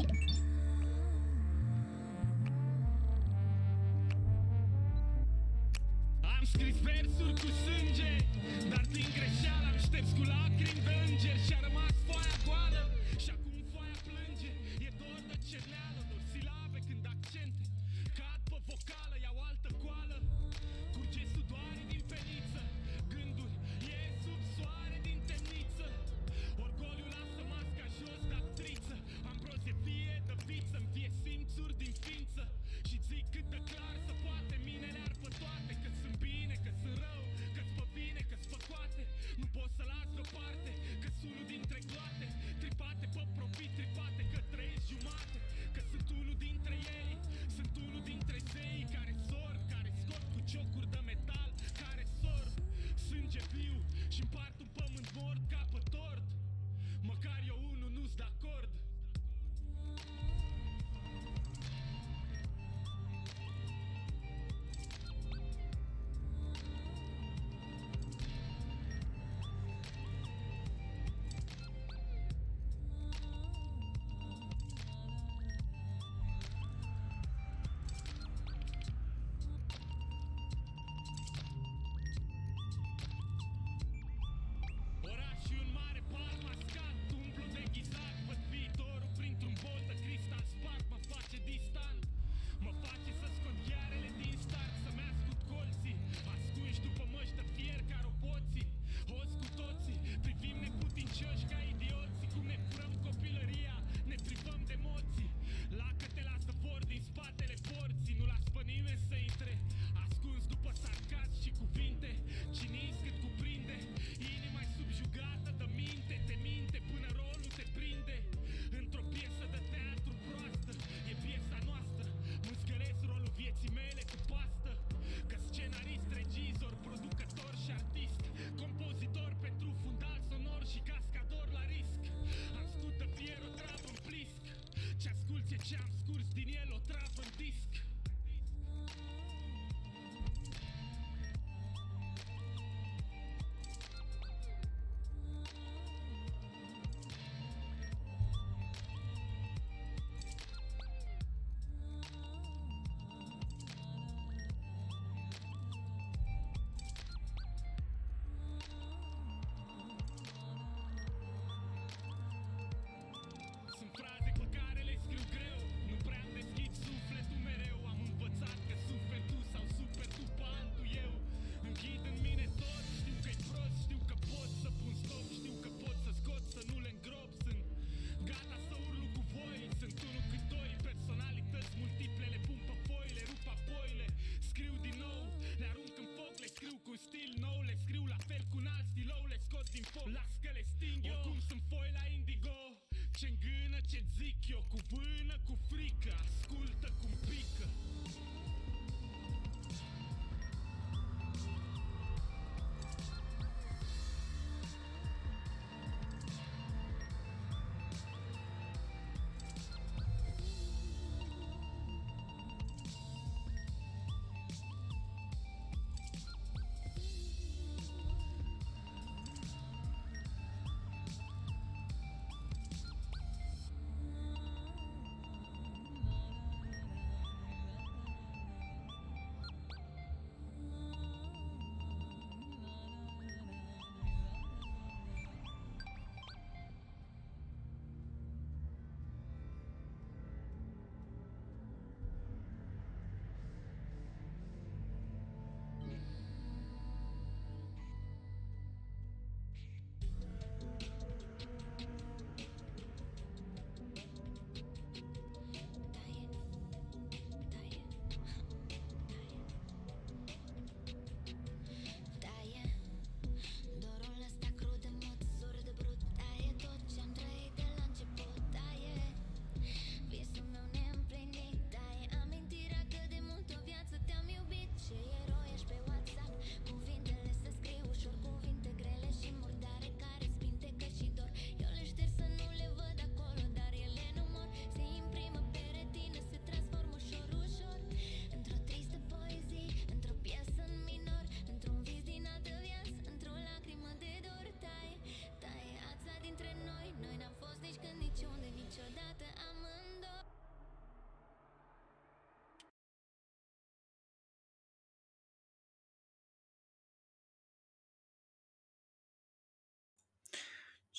Am scris versuri cu sânge, dar din greșeală am șters cu lacrimi de înger. Și-a rămas foaia goală și acum foaia plânge. E dor de cerneală, doar silabe când accente cad pe vocală, iau altă coală. Curge sudoare din peniță, gânduri ies sub soare din temniță. Orgoliu lasă masca jos de actriță. Am broze fie de viță-mi fie simțuri din ființă. Și zic cât de clar să poate, mine le-ar pe toate. Că sunt bine, că sunt rău, că-ți pe bine, că-ți făcoate. Nu pot să las deoparte, că-s unul dintre gloate. Tripate pe profit, tripate că trăiesc jumate. Că sunt unul dintre ei, sunt unul dintre zei care sorb, care scot cu ciocuri de metal, care sorb sânge viu și împart un pământ mort ca pe tort. Măcar eu unul nu-s de acord. Orașul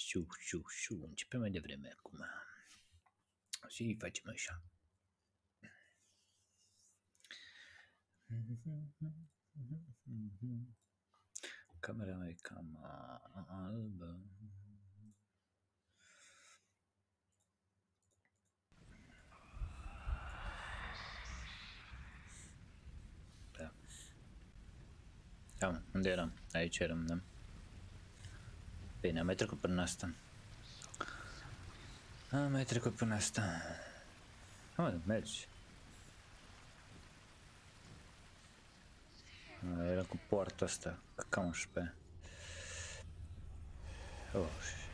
Începem mai devreme acum. Și facem așa. Camera mea e cam albă. Da. Da, unde eram? Aici eram, da? Bine, am mai trecut până asta. Mă, mergi. Era cu poarta asta, ca 11. Oh.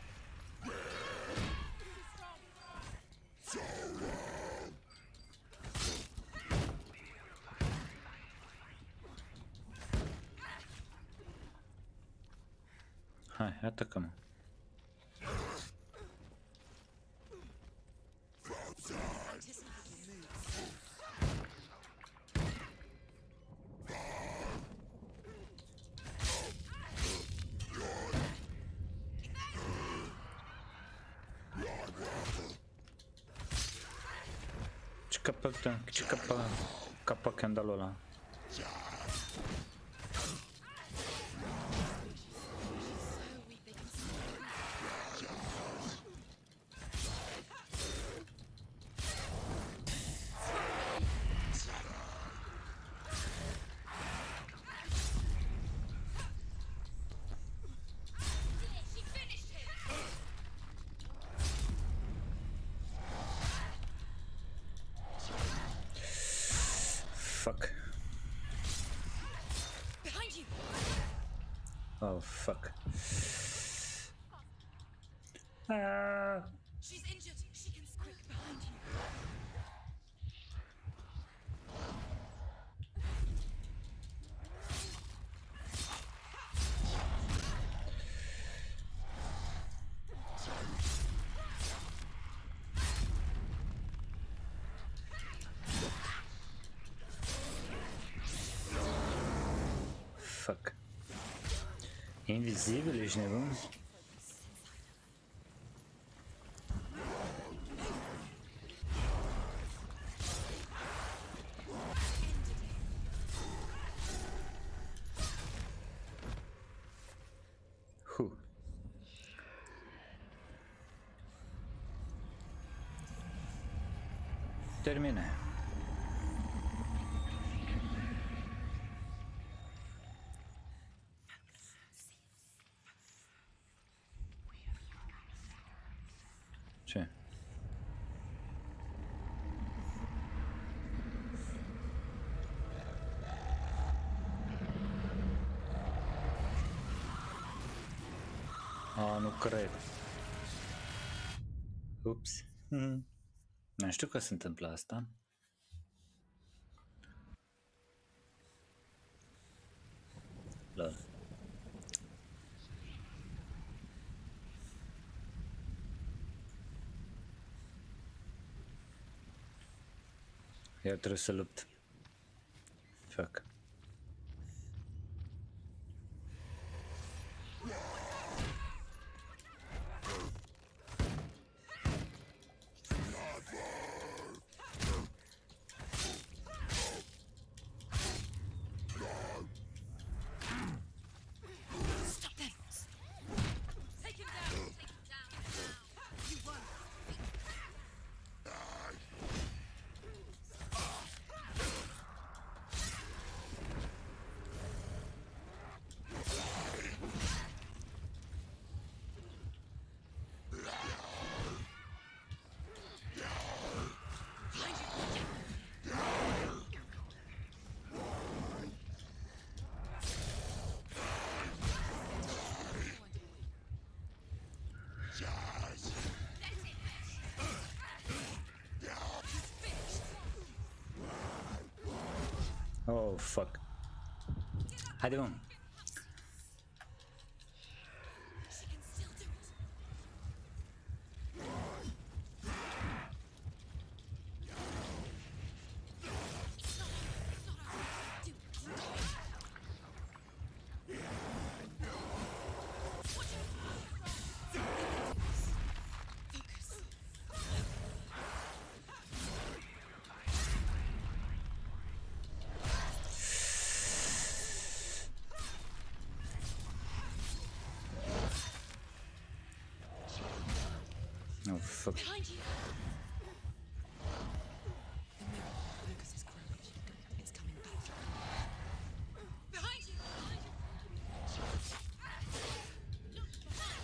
Hai, atacăm. Ce capă candalul ăla. Fuck. Oh, fuck. She's injured. She can quick behind you. Fuck. Invizibil, ești nebun? Termine. Ce? Nu cred. Ups. Nu știu că se întâmplă asta. Lol. Iar trebuie să lupt. Fuck. Stop them. Take him down. Take him down. You won. Oh, fuck. Haide, mă. She can still do it. It's not over. Do it. Watch out. Oh fuck. Behind you! The mirror, Lucas's courage. It's coming back. Behind you! Behind you! Look behind!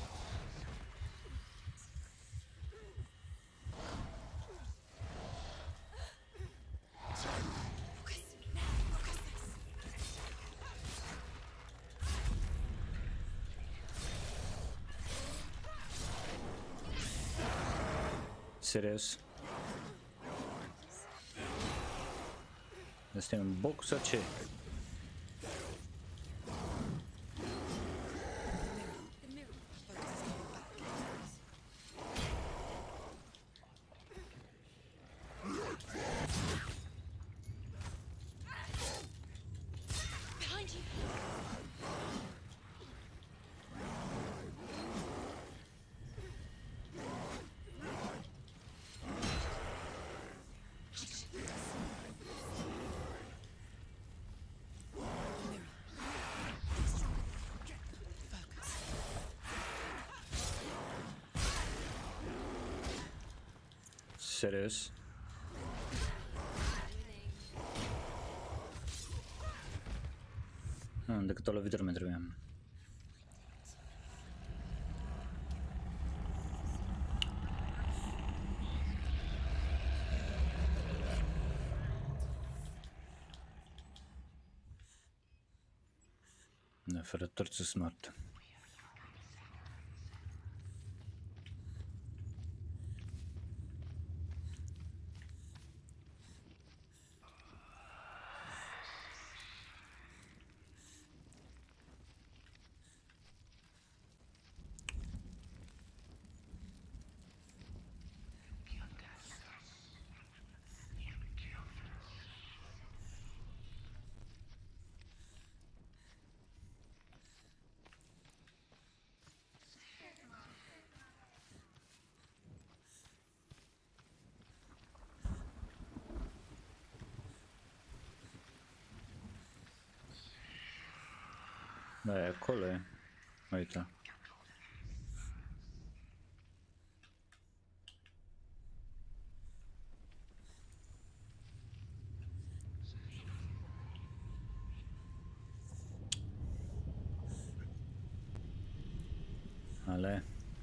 Seriös? Jestem boxa cię. The mirror, Focus is coming back. Behind you! Focus. Seriös? Decât o lovitură mi trebuia. Da, fără torță smart. Da, e acolo e. Uite. Ale.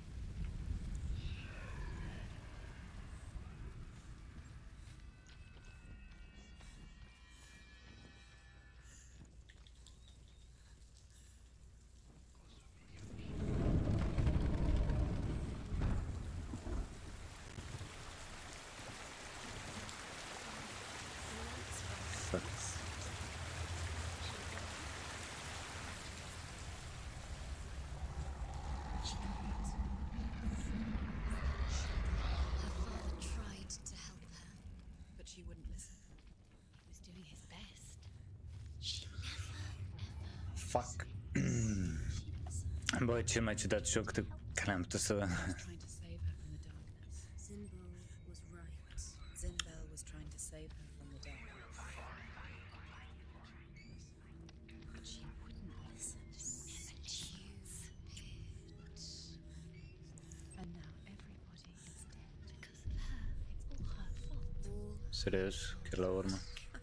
Fuck. Her father tried to help her. But she wouldn't listen. He was doing his best. She never, Fuck. Băi, cel mai ciudat joc de care am putut să... Trying to save her from the darkness. Zimbel was right. Zimbel was trying to save her from the darkness. but she wouldn't listen. And now everybody is dead. Because of her. It's all her fault. All Serios, chiar la urmă.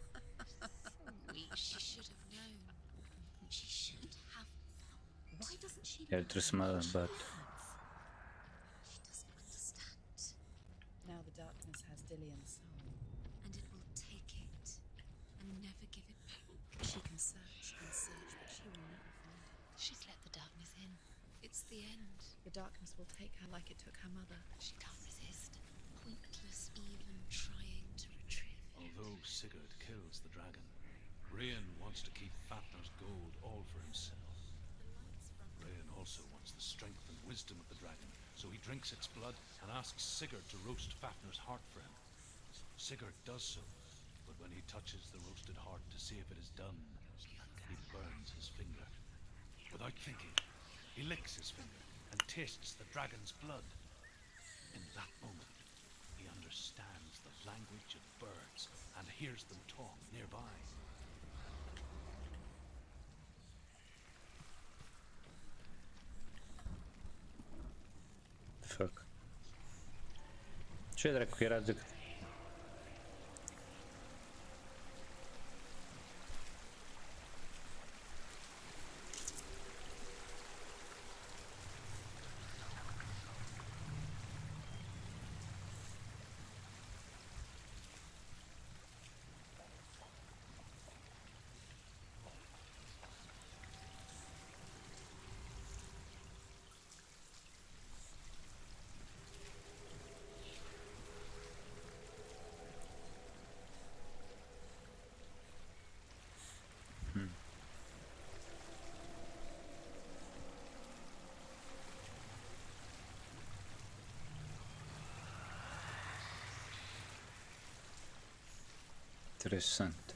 She should have known. She should have. Why doesn't she Iar trebuie să mă bat. She doesn't understand. Now the darkness has Dillian's soul. And it will take it and never give it back. She can search and search, but she will never find it. She's let the darkness in. It's the end. The darkness will take her like it took her mother. She can't resist. Pointless even trying to retrieve it. Although Sigurd kills the dragon, Rian wants to keep Fafnir's gold all for himself. Rian also wants the strength and wisdom of the dragon, so he drinks its blood and asks Sigurd to roast Fafnir's heart for him. Sigurd does so, but when he touches the roasted heart to see if it is done, he burns his finger. Without thinking, he licks his finger and tastes the dragon's blood. In that moment, he understands the language of birds and hears them talk nearby. Fuck. Ce dracu era de... Interessante.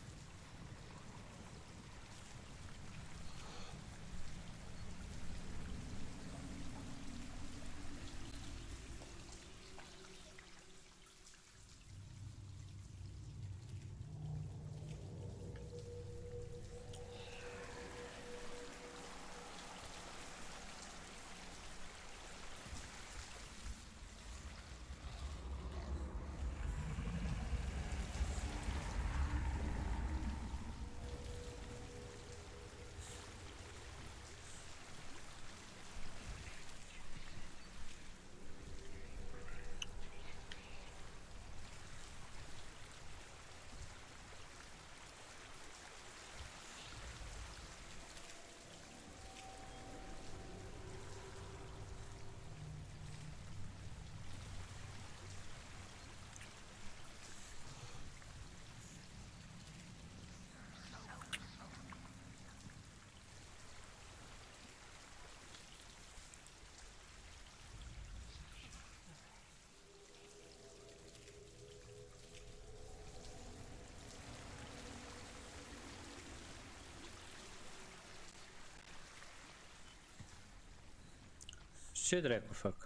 Ce dracu fac?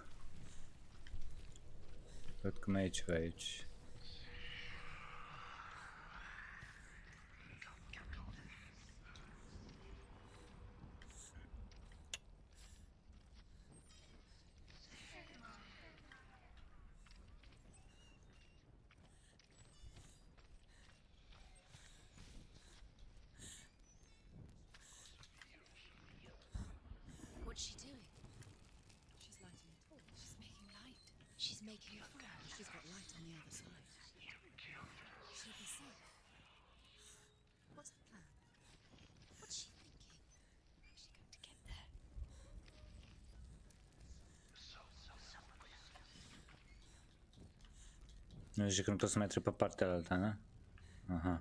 Văd că mai e ceva aici. What's she doing? She's lighting a torch. She's making light. She's making a fire. She's got light on the other side. She'll be safe. What's her plan? What's she thinking? How's she going to get there? Nu zice că nu pot să mai trec pe partea alta, da? Aha.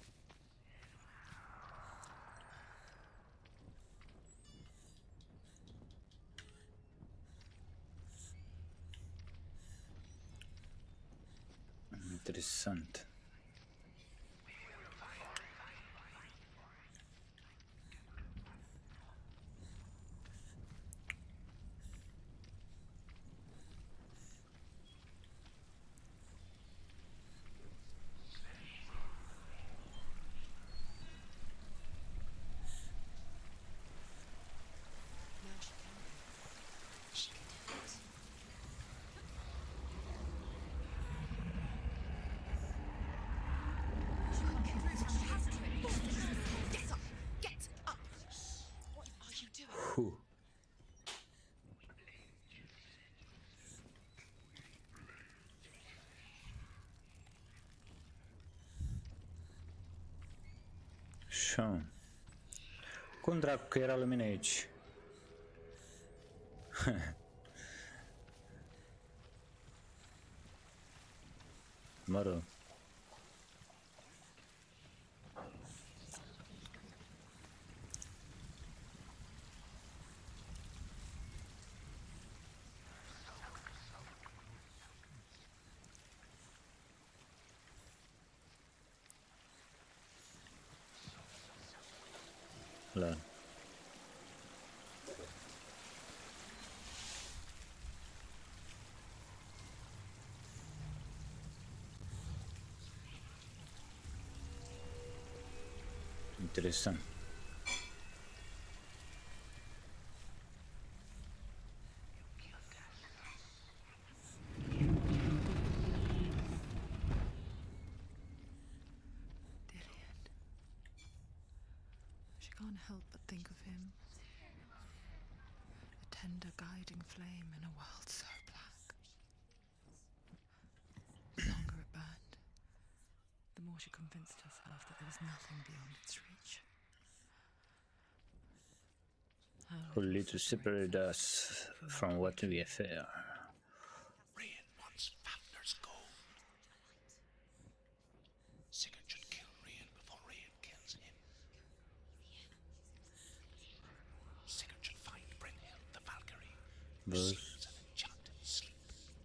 Interesant. Now she can. She can do it. She can't get through, but she has to. Get up! Get up! What are you doing? Hu. Așa. Cum dracu că era lumină aici? Mă rog. La. Interesant. can't help but think of him. A tender guiding flame in a world so black. The longer it burned, the more she convinced herself that there was nothing beyond its reach. Only to separate us from what we fear. Rian wants Fafnir's gold. Sigurd should kill Rian before Rian kills him. Sigurd should find Brynhild the Valkyrie, who Those- sings an enchanted sleep.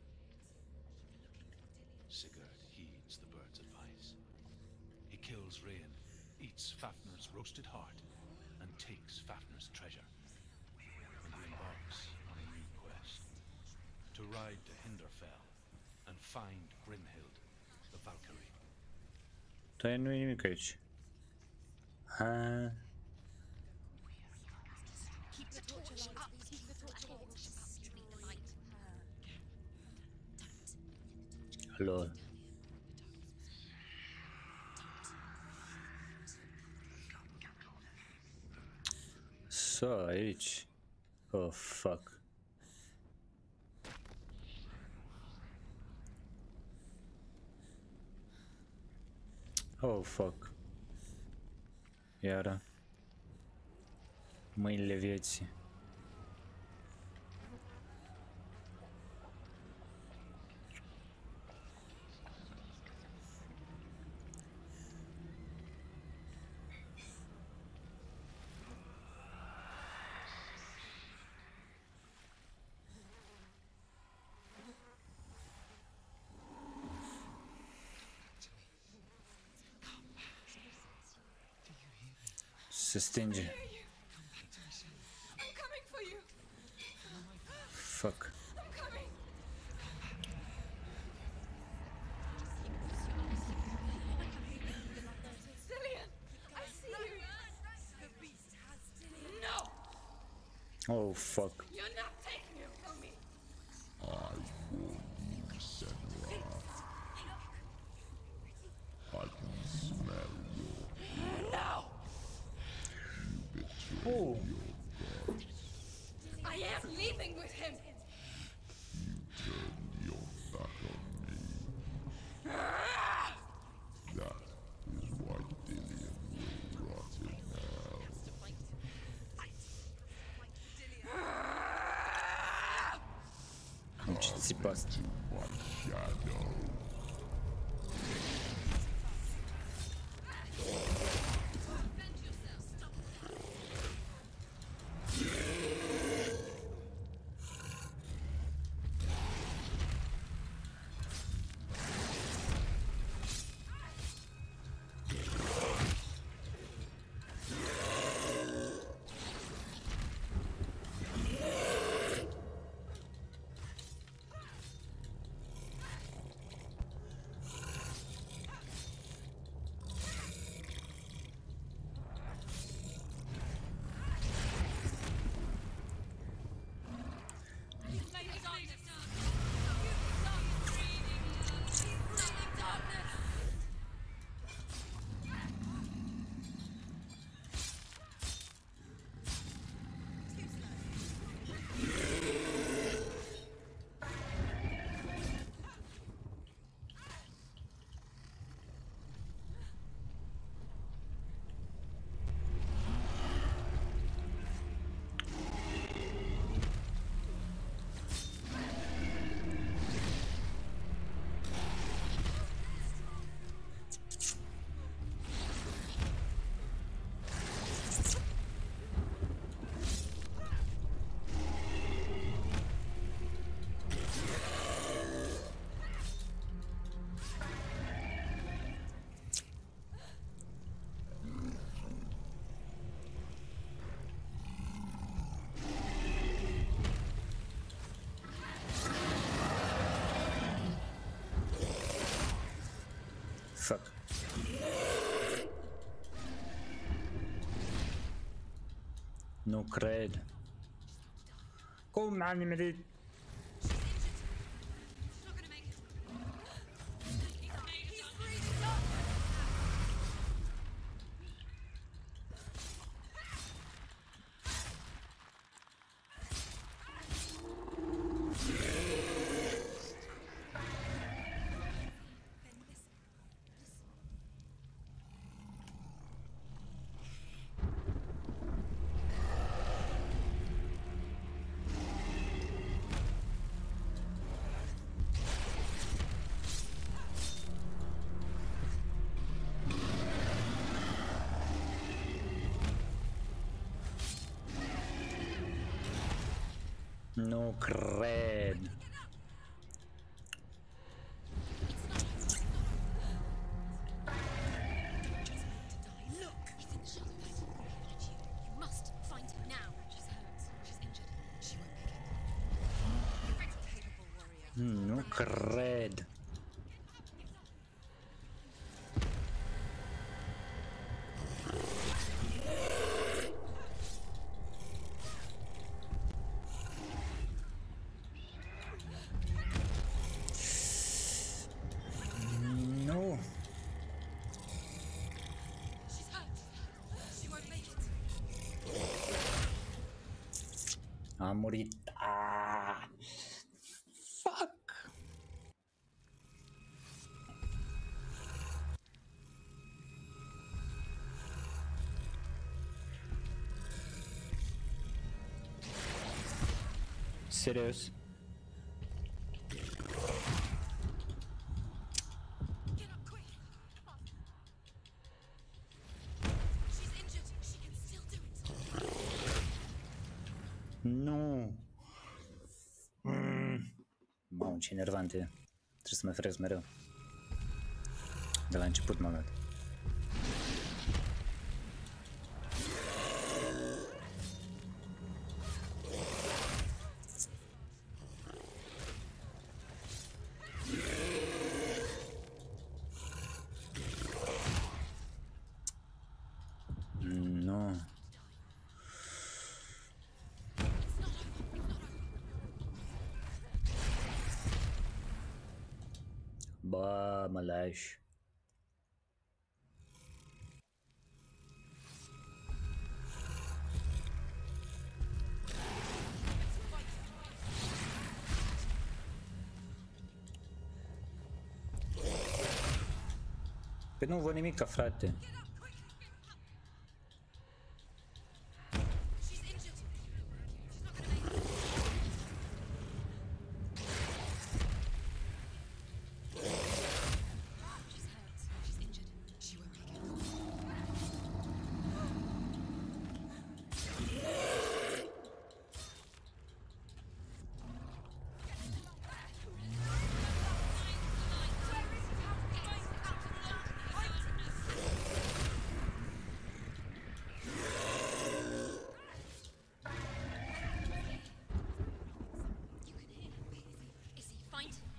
Sigurd heeds the bird's advice. He kills Rian, eats Fafnir's roasted heart, and takes Fafnir's treasure. And he embarks on a new quest. To ride to Hinderfell and find Brynhild the Valkyrie. To nu e nimic aici. Ha, Keep the torch up. Keep the torch up. To meet the light. lol. So, aici. Oh, fuck. Oh, fuck. Iară. Mâinile vieții. Se stinge. I'm coming for you! Fuck. I'm coming! Cillian! I see you! The beast has Cillian! No! Oh, fuck. You're not taking him from me! Oh. I am leaving with him! Ce țipă asta? Fuck. Nu cred. Cum am nimerit? She's not gonna make it. He's breathing up. Nu cred. Look! He's in the shadows. Behind you. You must find him now. She's hurt. She's injured. She won't make it. Capable warrior. Nu cred. Nu. She's hurt. She won't make it. A murit. Ah. Fuck. Serios? Get up quick. She's injured. She can still do it. Nu. Mamă, ce enervant e. Trebuie să mă frez mereu. De la început m-am dat. Nu. Bă, mă lași. Păi nu văd nimica, frate. She's injured. She's not gonna make it. She's hurt. She's injured. She won't make it. You can hear him. Is he? Find him.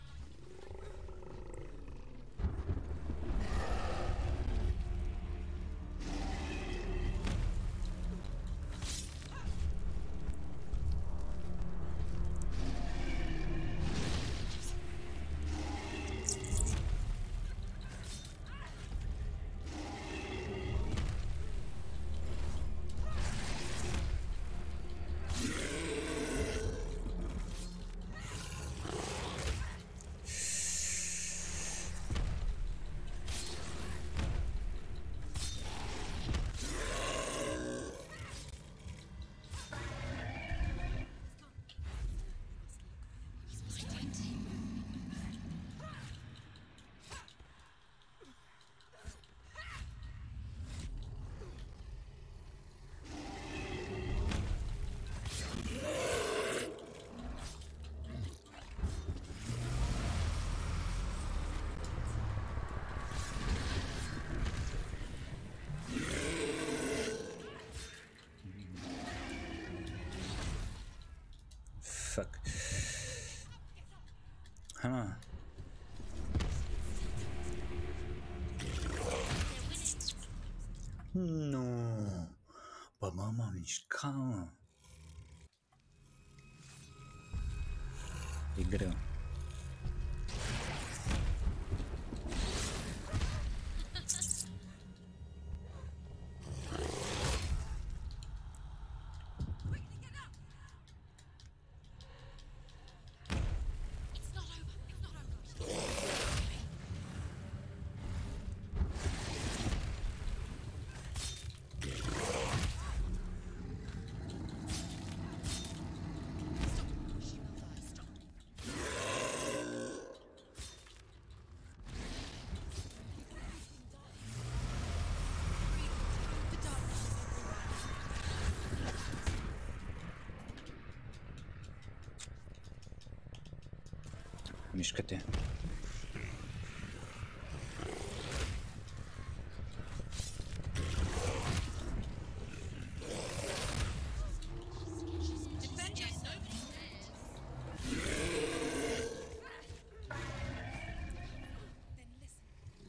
Fuck. Hai mă. Nu. Bă, mă, m-am mișcat, mă. E greu. It's not over. It's not over. Stop. She will die. Stop. Mișcă-te. Defend yourself. Then listen.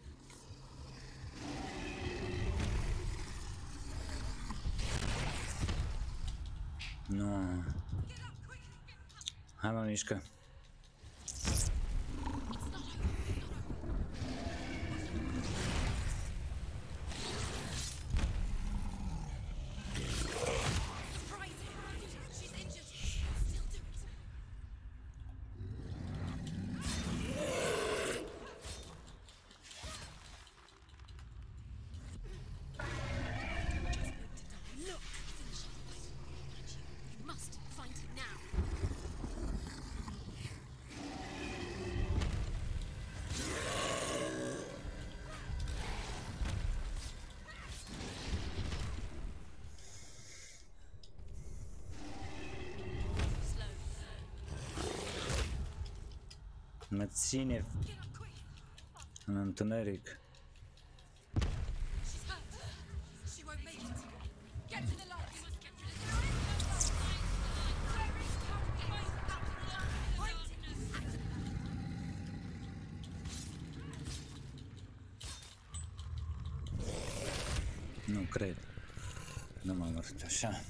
Nu. Hai mă, mișcă. Surprise him. She's injured. Still do it. Look. Finish it. You must find him now. Slow. Mă ține Get up quick. în întuneric. She's hurt. She won't make it. Get to the light. You must get to the light. Nu cred. Nu m-am văzut așa.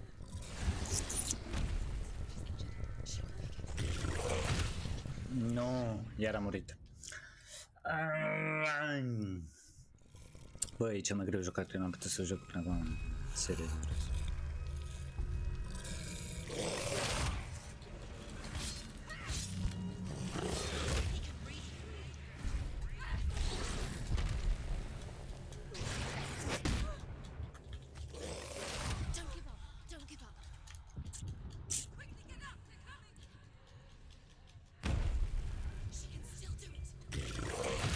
Nu, iar a murit. Băi, e cel mai greu jucat, eu n-am putut să joc până acum. Serios. Don't give up. Don't give up. Quickly get up. They're coming. She can still do it.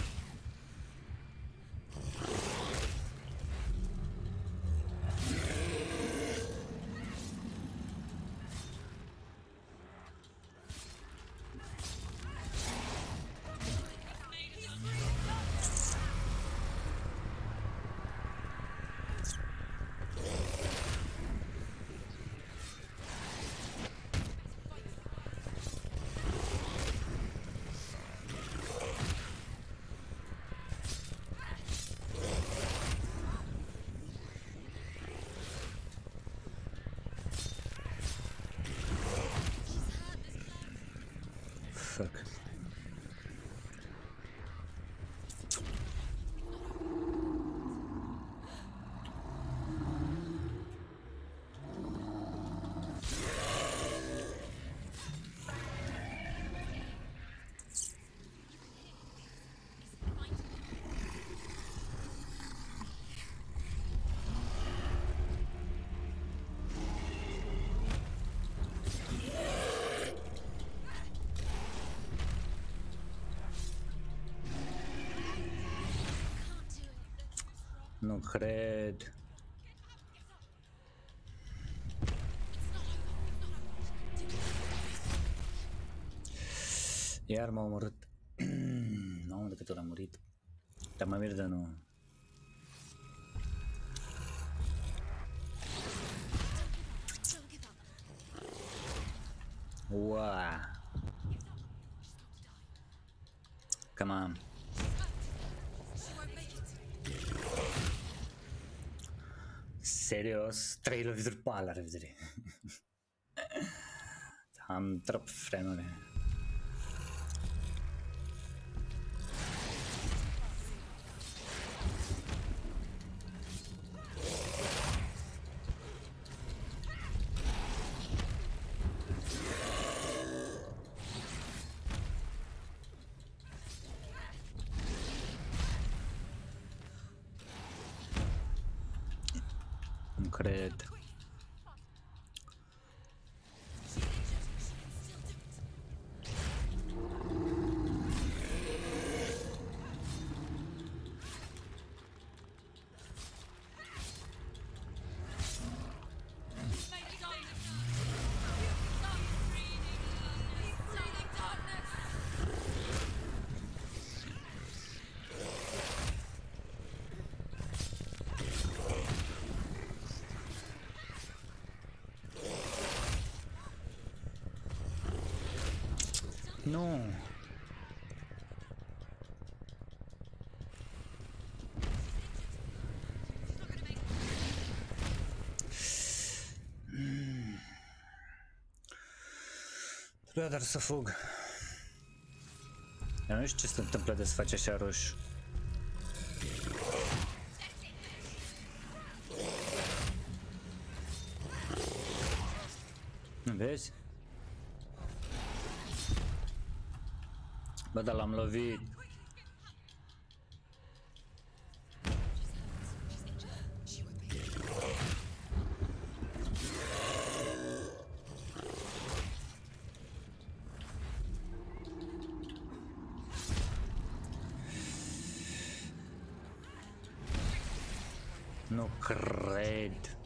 Fuck. Nu cred. Iar m-a omorât. Mamă, de câte ori a murit. Dar mă mir de nu. Don't give up. Wow. Come on. She won't make it. Serios? 3 lovituri pe la revedere. Am trop frenule. Nu cred. She's injured. She can still do it. Breathing darkness. Nu. Trebuia doar să fug. Eu nu știu ce se întâmplă de să faci așa roșu. Vezi? Bă, dar l-am lovit. Nu cred.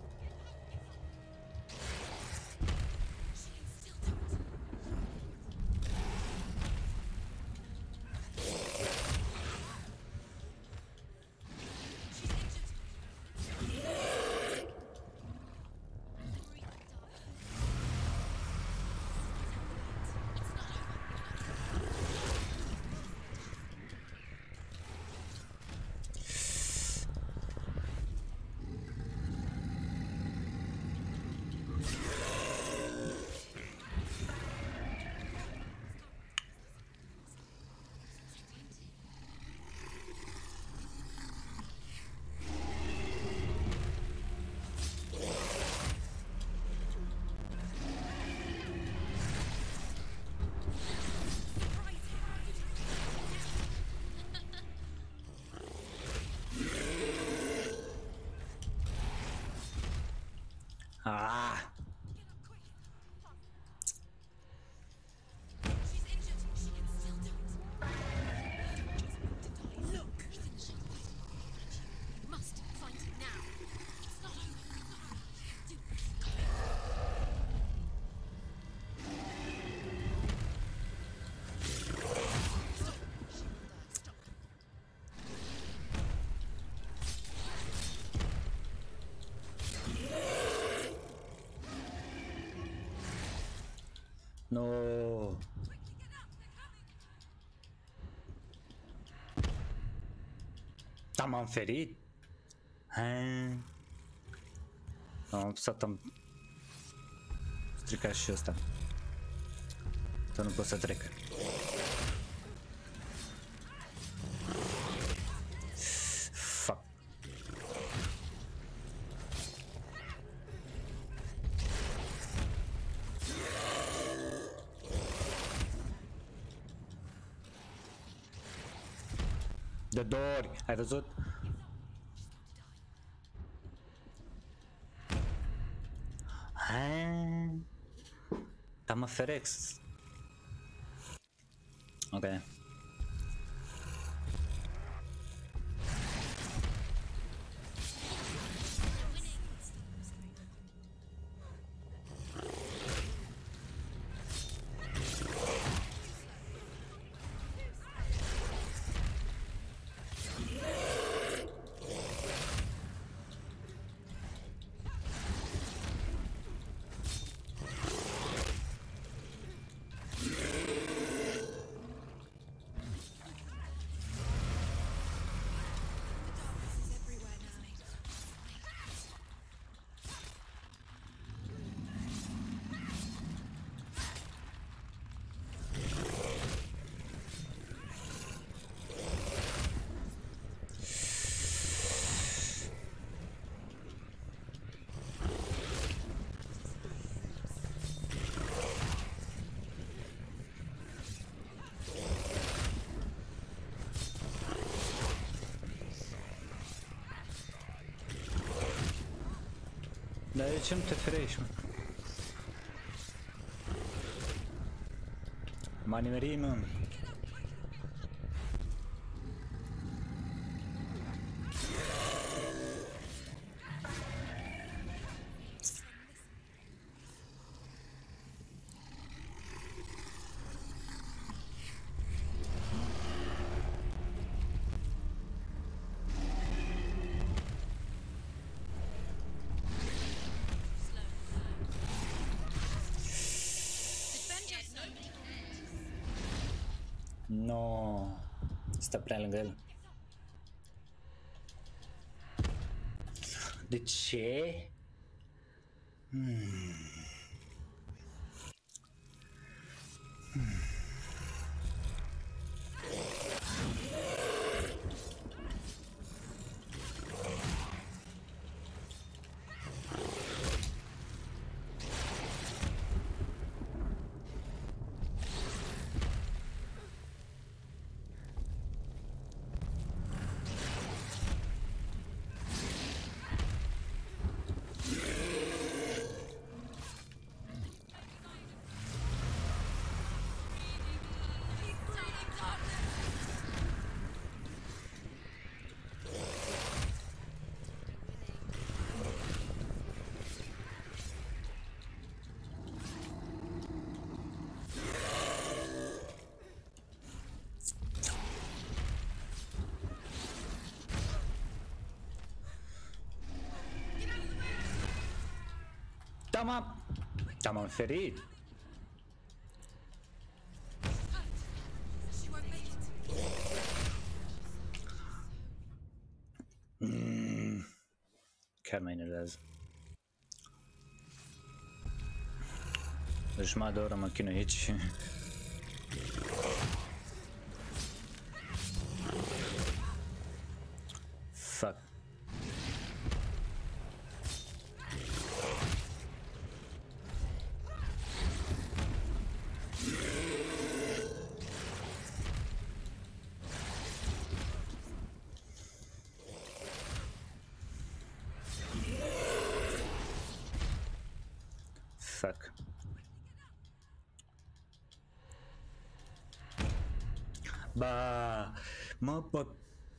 Ah! She's injured. She can still do it. Look! He's in the shadow fight. You must find him now. It's not over. It's not over. Do it. Stop. She will die. Stop. No. Da, m-am ferit? Am apăsat, am stricat și ăsta. Să nu pot să trec. Fuck. De două ori, ai văzut? Da, mă ferex. Ok. Dar de ce nu te ferești, mă? M-a nimerit, mă. Defend yourself. No, stă prea lângă el. De ce? Te-am ferit. She won't make it. Chiar mă enervează. Deci jumătate de oră mă chinui aici. Fuck. Fuck. Ba, mă pot.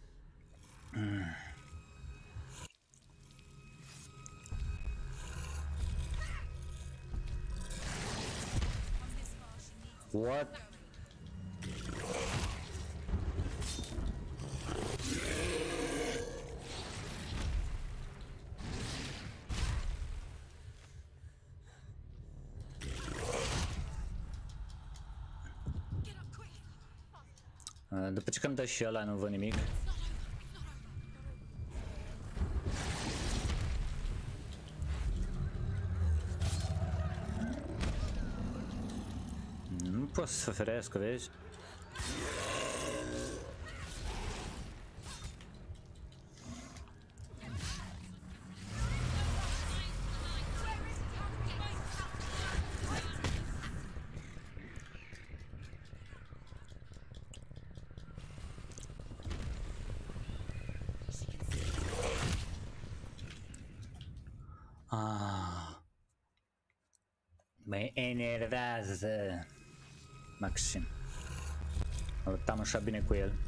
What? După ce că îmi dă și ăla, nu văd nimic. Nu pot să ferească, vezi? Mă enervează maxim. Mă luptam așa bine cu el.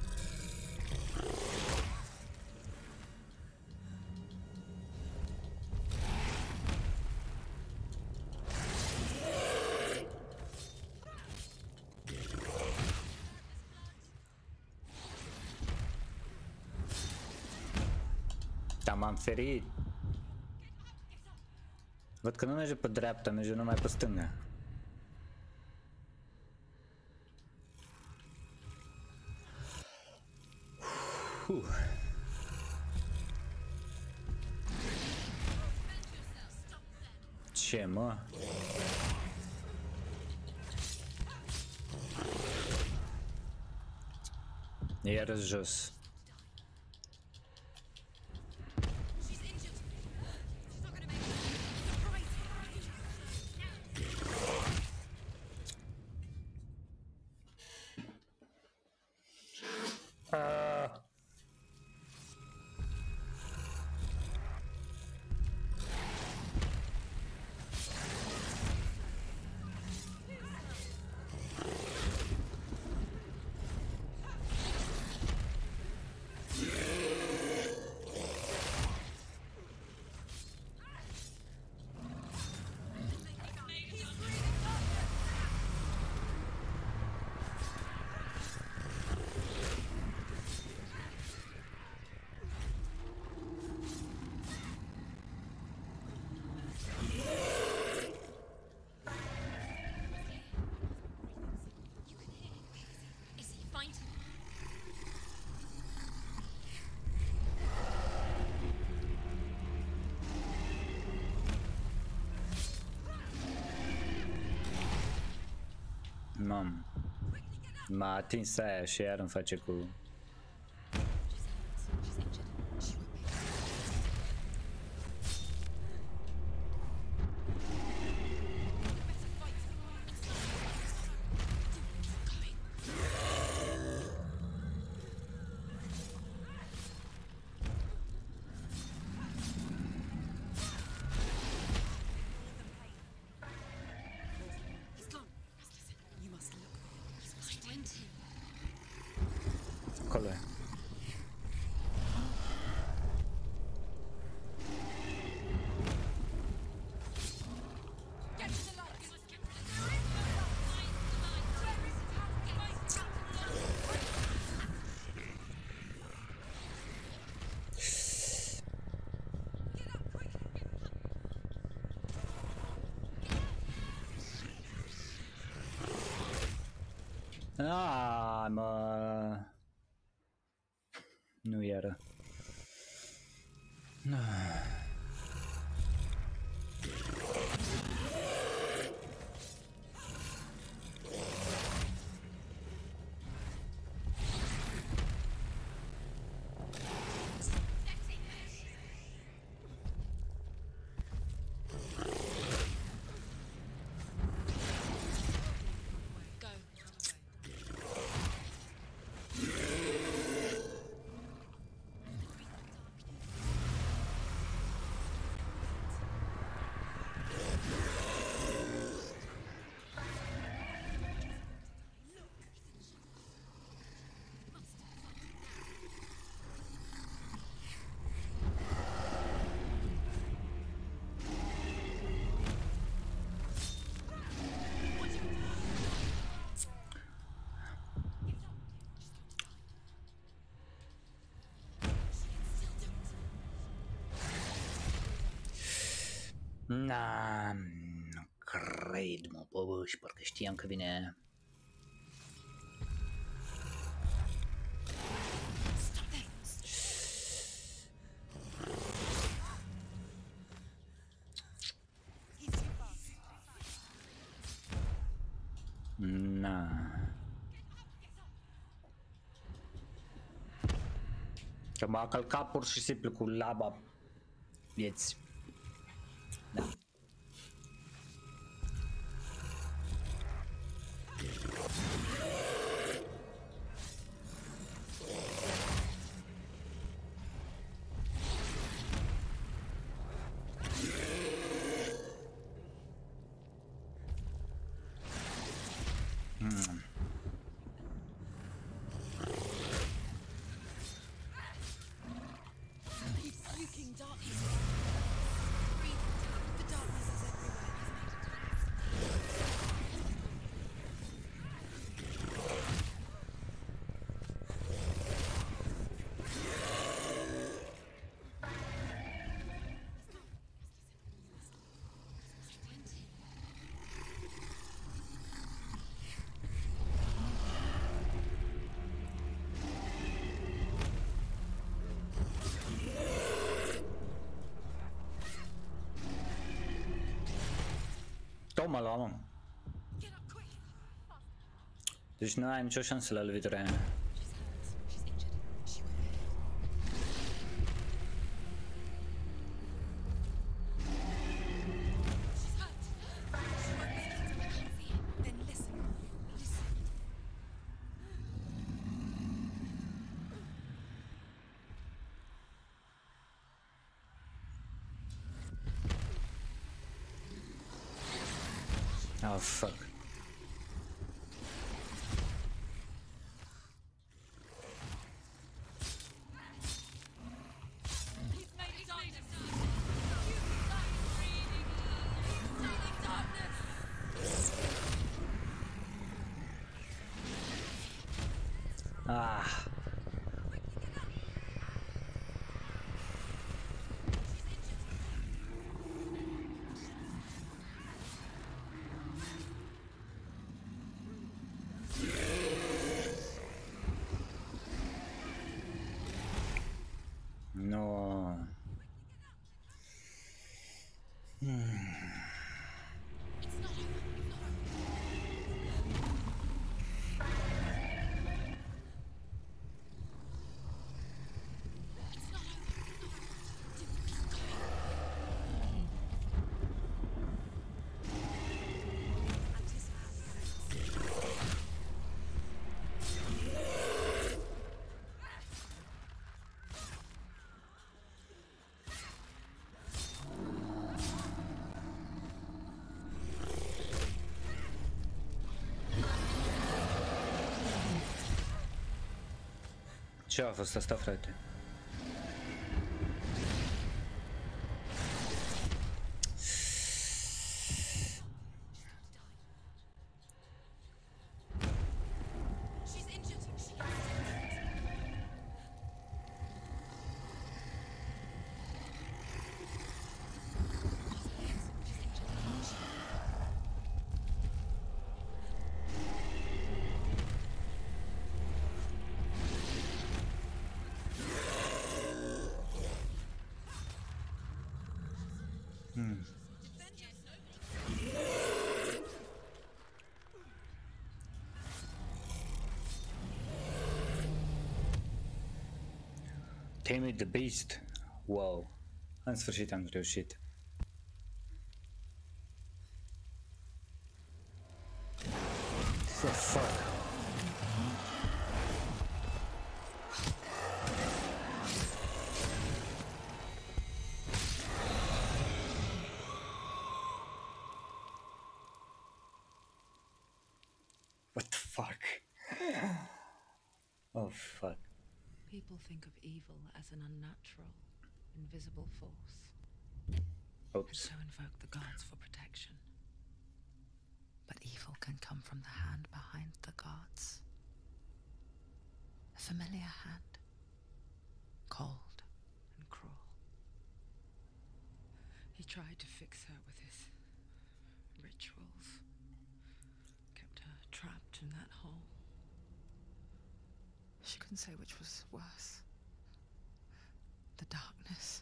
Da, m-am ferit. Văd că nu merge pe dreapta, merge numai pe stânga. Ce, mă? Iar jos. She's injured. She's not gonna make it. Mam. M-a atins aia și iar îmi face cu... She's hurt. She's injured. She won't make it. Better fight. It's not going. He's gone. Listen, you must look. He's behind him. Acolo e. Get to the light. You must get to the light. Where is it? Get up quick. Ah, mă... Nu iară. Go. Na, nu cred, mă, bă, și parcă știam că vine... Na. Că m-a călcat pur și simplu cu laba vieți. Da. He's puking darkness. Breathe. The darkness is everywhere. Toma la mă. Get up quick. Deci nu ai nicio șansă la loviturea aia. She's hurt. She's injured. She won't make it. She's hurt. She won't make it. I can't see it. Then listen. Listen. Oh fuck. He's made it darkness. You like breathing. Stealing darkness. Ah. No. It's not over. It's not over. Ce a fost asta, frate? She's injured. Tame the Beast. Wow. În sfârșit am reușit. The fuck? What the fuck? Oh fuck. People think of evil as an unnatural, invisible force, Oops. so invoke the gods for protection. But evil can come from the hand behind the gods. A familiar hand, cold and cruel. He tried to fix her with his rituals, kept her trapped in that hole. She couldn't say which was worse. The darkness,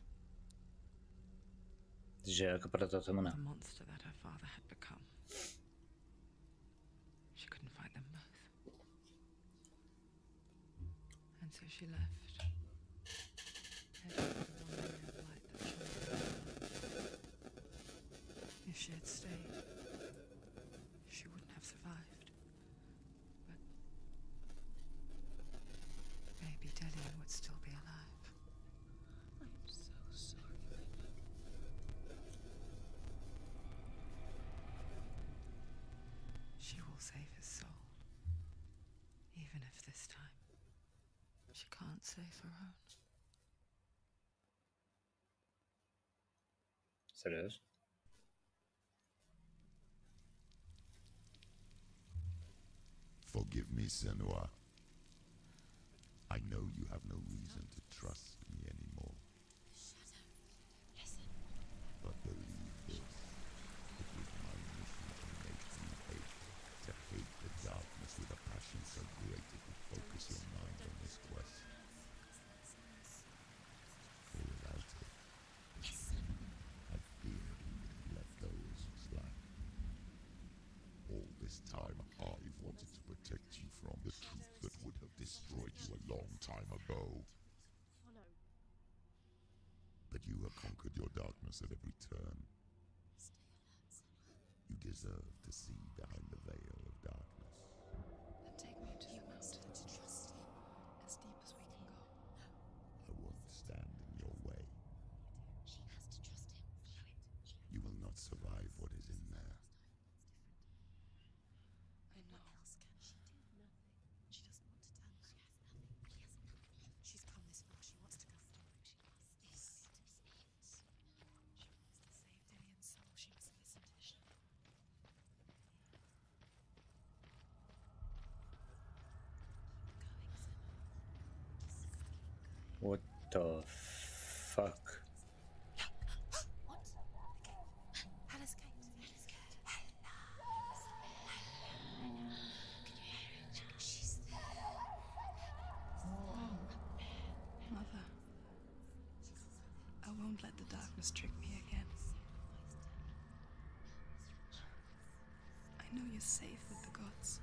Deja a căpărat toată mâna. the monster that her father had become. She couldn't fight them both. And so she left. Headed for the one ray of light that shone through her. If she had stayed, she wouldn't have survived. But maybe Delian would still be alive. I'm so sorry, baby. She will save his soul. Even if this time she can't save her own. Serios? Forgive me, Senua. I know you have no reason to trust me anymore. Listen. But believe this, it was my mission to make you hate, to hate the darkness with a passion so great it would focus your mind on this quest. For without it, I feared you would let those slack. All this time, I've wanted to protect you from the truth that would have destroyed you a long time ago. Follow. But you have conquered your darkness at every turn. Stay alert, Senua. You deserve to see behind the veil of darkness. Then take me to the mountain. To trust him. As deep as we can go. I won't stand in your way. She has to trust him. Follow it. You will not survive what is in there. I know. What else can she do? Nothing. She doesn't want to tell us. She has nothing. He has nothing. She's come this far. She wants to go forward. She must. This is it. She wants to save Delian's soul. She must listen to him. What the fuck? What? Hella's gate. Hella's gate. Can you hear it? She's there. Mother, I won't let the darkness trick me again. I know you're safe with the gods.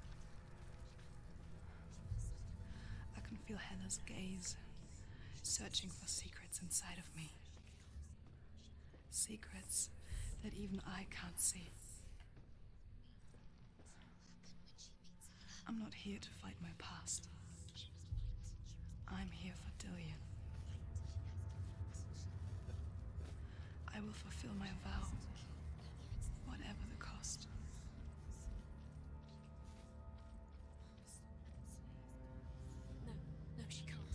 I can feel Hella's gaze, searching for secrets inside of me. Secrets that even I can't see. I'm not here to fight my past. I'm here for Delian. I will fulfill my vow, whatever the cost. No, she can't.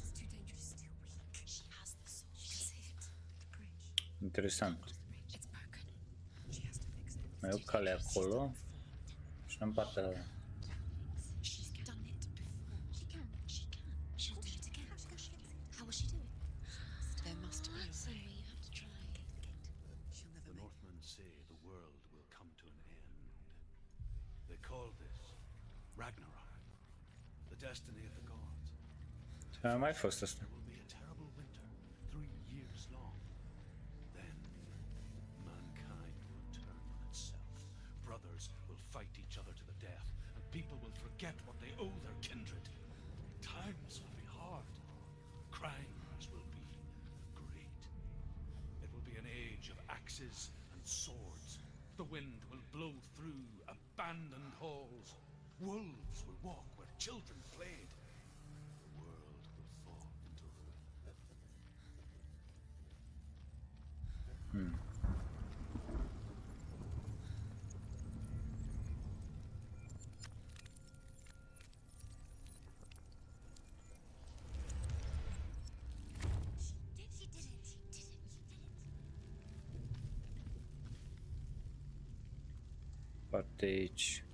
Interesant. It's broken. She has to fix it. Mai e o cale acolo și în partea aia. She's done it before. She can. She can. She'll do it again. How will she do it? There must be a So way. you have to try. She'll never The make Northmen say the world will come to an end. They call this Ragnarok, the destiny of the gods. Ce a mai fost asta? There will be a terrible winter, 3 years long. Then mankind will turn on itself. Brothers will fight each other to the death, and people will forget what they owe their kindred. Times will be hard. Crimes will be great. It will be an age of axes and swords. The wind will blow through abandoned halls. Wolves will walk where children played. The world will fall into ruin. She did it. She did it. She did it. Poate aici.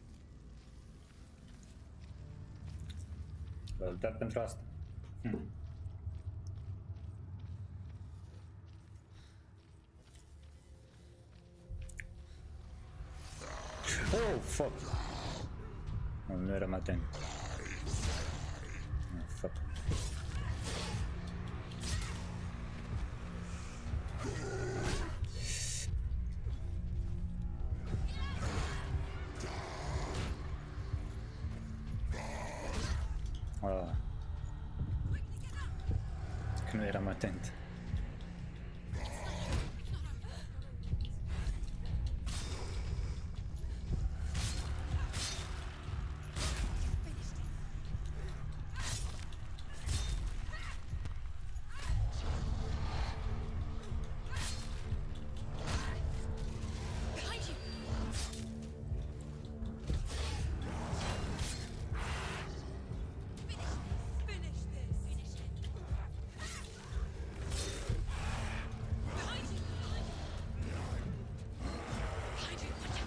L-a dat pentru asta. Oh, fuck! Nu eram atent. Oh, fuck. Ah. Că nu eram atent. Behind you. Finish this. Finish it. Behind you. Behind you. Watch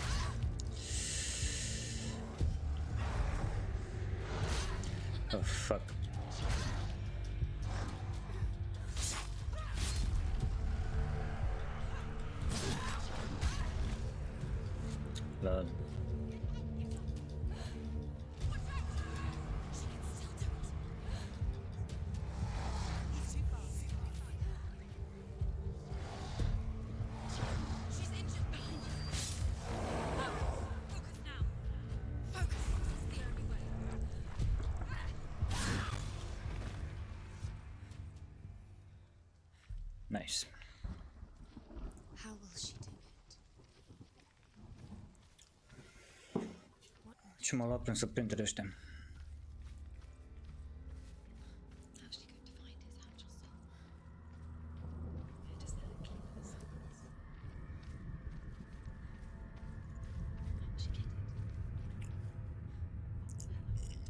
out. Oh, fuck. Lol. She's injured behind you. Focus now. Focus. It's the only way. Nice. How will she do it? Și m-a luat până să printre ăștia. How's she going to find his angel soul? Where does Helen keep her souls? How will she get it? What will Helen protect?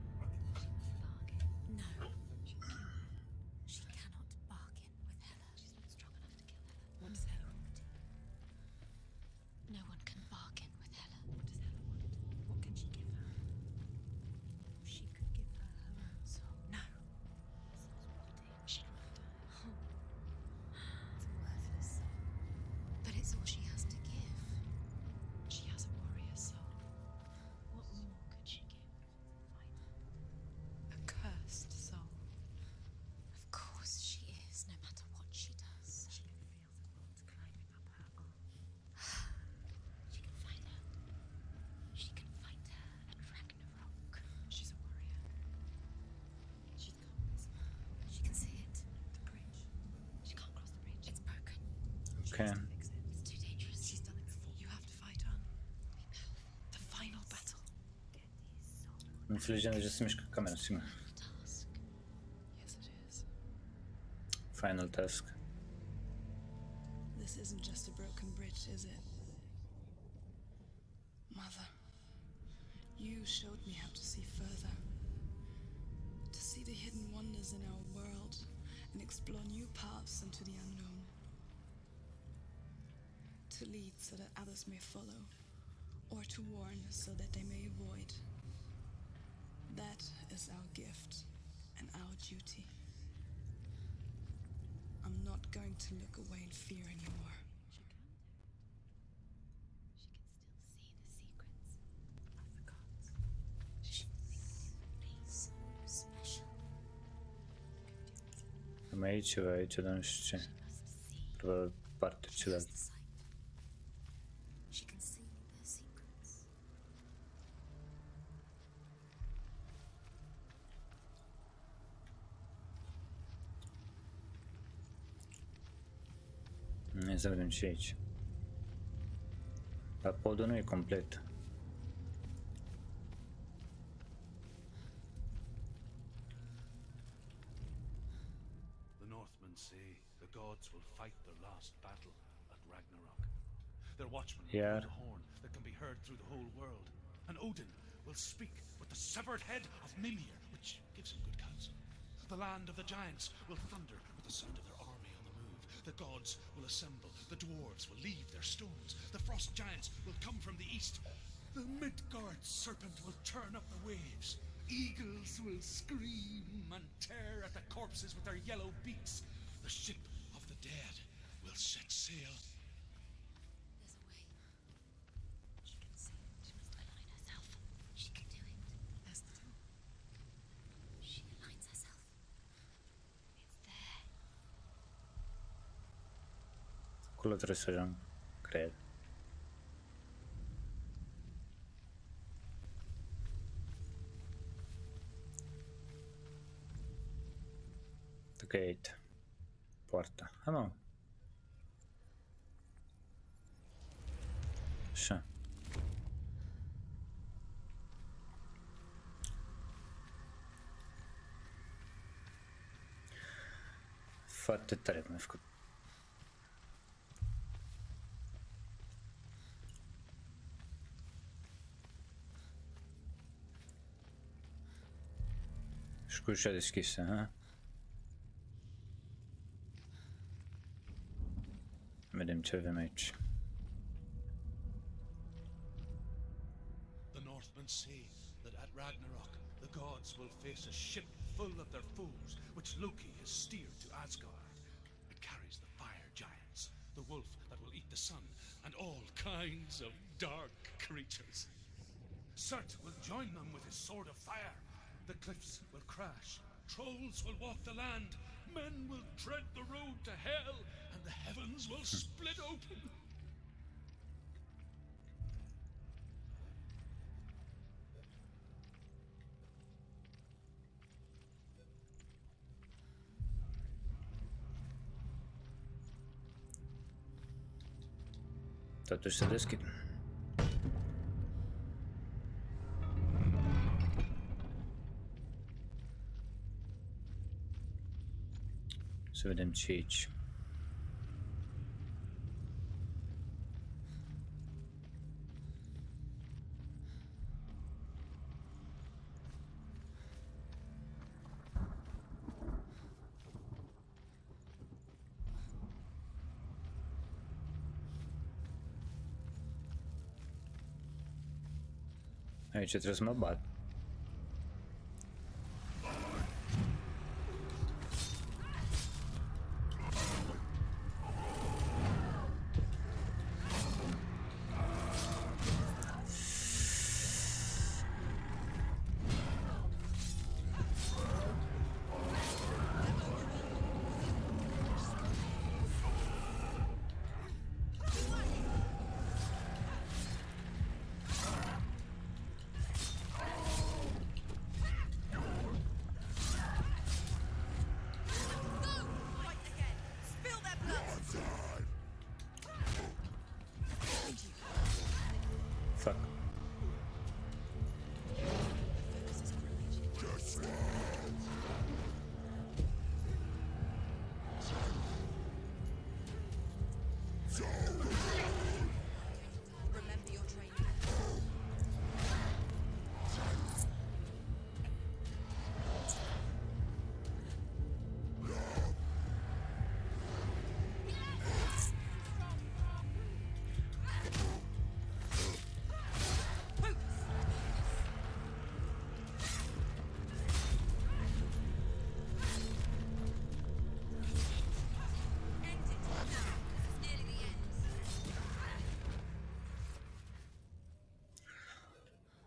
She must bargain. No. She cannot bargain with Hela. She's not strong enough to kill Hela. What does Hela want? No one can bargain with Hela. What does Hela want? What can she give her? She could give her her own soul. No. She can't die. It's a worthless soul. But it's all she has to give. She has a warrior soul. What more could she give? A cursed soul. Of course she is, no matter what she does. She can feel the world climbing up her arm. She can find her. She can find her at Ragnarok. She's a warrior. She's come this far. She can see it. The bridge. She can't cross the bridge. It's broken. Okay. Fix it. It's too dangerous. She's done it before. You have to fight on. Be powerful. The final battle. Get these souls. Nu înțelegem de ce se mișcă camera, sigur. Task. Yes, it is. Final task. This isn't just a broken bridge, is it? Mother, you showed me how to see further. To see the hidden wonders in our world and explore new paths into the unknown. to lead so that others may follow, or to warn so that they may avoid. That is our gift and our duty. I'm not going to look away in fear anymore. She can do it. She can still see the secrets of the gods. She thinks he's so special. Am aici, dar nu știu ce. Probabil partea cealaltă. She can see their secrets. Hai să vedem ce e aici. Dar podul nu e complet. The Northmen say the gods will fight their last battle at Ragnarok. Their watchmen will Yeah. blow the horn that can be heard through the whole world. And Odin will speak with the severed head of Mimir, which gives him good counsel. The land of the giants will thunder with the sound of their army on the move. The gods will assemble. The dwarves will leave their stones. The frost giants will come from the east. The Midgard serpent will turn up the waves. Eagles will scream and tear at the corpses with their yellow beaks. The ship of the dead will set sail. There's a way. She can see. She must align herself. She can do it. There's the door. She aligns herself. It's there. Acolo trebuie să ajung, cred. The gate. Poarta. Ah, nu. Așa. Foarte tare mi-a făcut. Și cu ușa deschisă, ha? Vedem ce avem aici. The Northmen say that at Ragnarok the gods will face a ship full of their foes, which Loki has steered to Asgard. It carries the fire giants, the wolf that will eat the sun, and all kinds of dark creatures. Surt will join them with his sword of fire. The cliffs will crash, trolls will walk the land, men will tread the road to hell, and the heavens will split open. Totuși se deschid. Să vedem ce e aici. Aici trebuie să mă bat.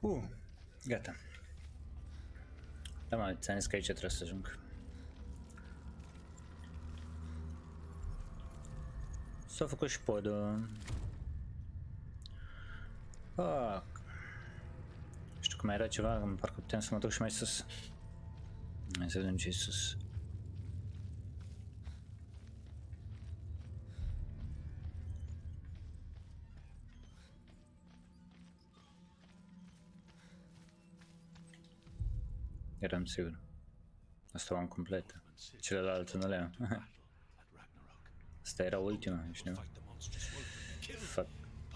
Gata. Da, mă, ți-am zis că aici trebuie să ajung. S-a făcut și podul. Fuck. Știu că mai era ceva, parcă puteam să mă duc și mai sus. Hai să vedem ce-i sus. Eram sigur. Asta o am completă. Celelalte nu le am. Asta era ultima, știu. Fuck.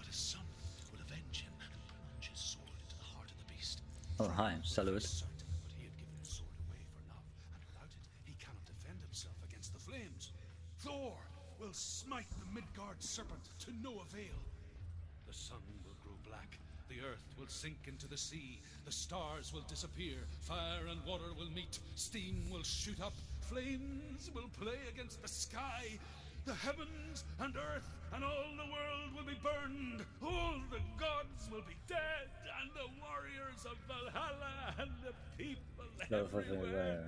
Oh, hi, salut. But he had given his sword away for love, and without it, he cannot defend himself against the flames. Thor will smite the Midgard serpent to no avail. The sun will grow black, the earth will sink into the sea, the stars will disappear, fire and water will meet, steam will shoot up, flames will play against the sky. The heavens and earth and all the world will be burned. All the gods will be dead, and the warriors of Valhalla and the people everywhere.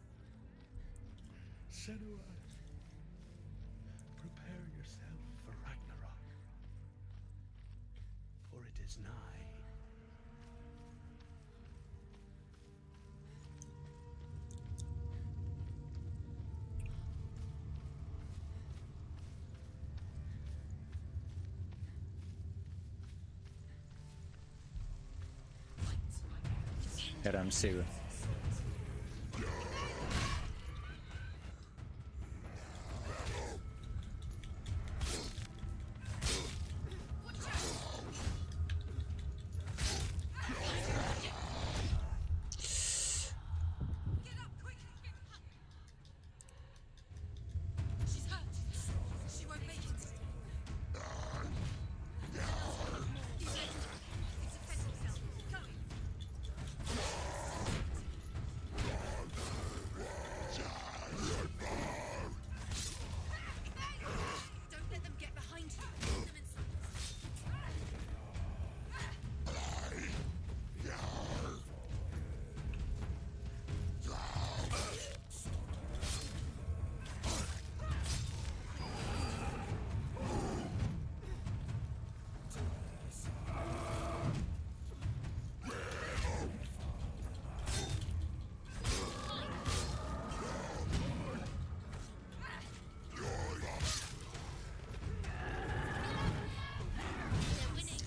Senua, prepare yourself for Ragnarok, for it is nigh. Eram sigur. She's hurt. She won't make it. He's dead. He's defending himself. Go. Don't let them get behind you. Keep them in sight. They're winning.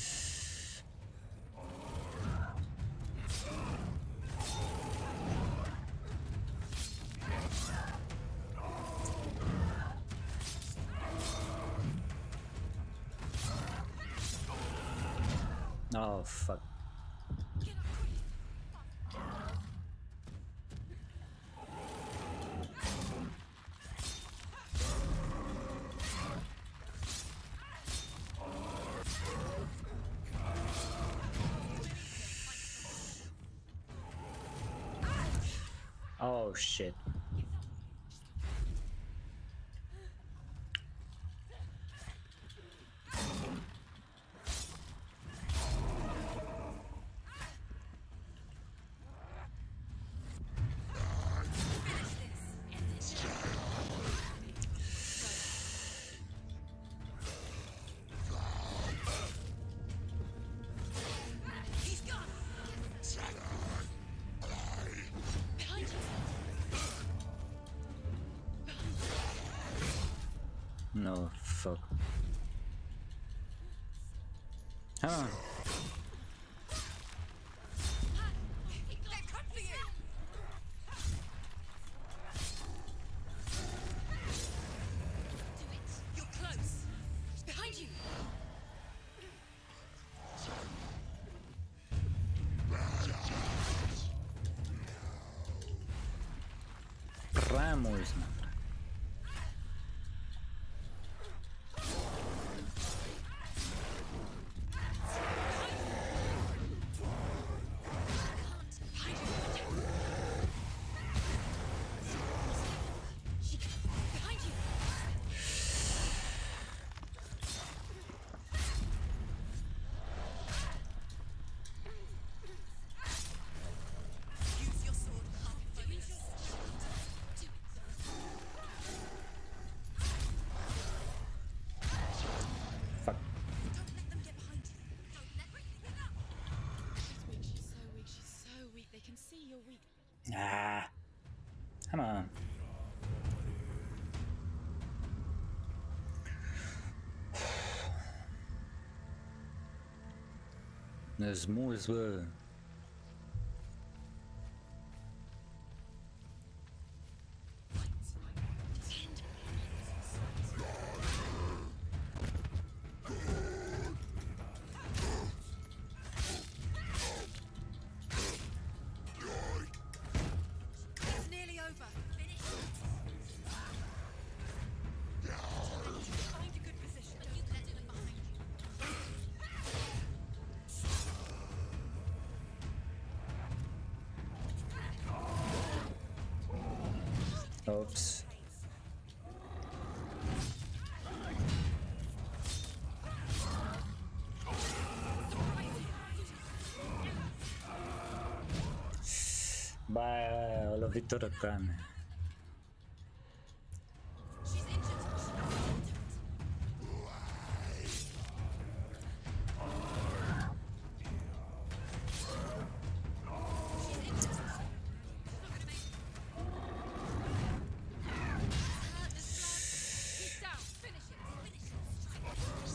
Oh, fuck. Get up quick. Oh, shit. He's gone. Behind you. No, fuck. Huh. They've come for you. Do it. You're close. Behind you. Prea mulți, mă. Behind you. Ama Nezmuz, bă. It's nearly over. Finish. Find a good position. You can do them behind you. Oops. Bă, o lovitură crame. She's injured. He's down. Finish it.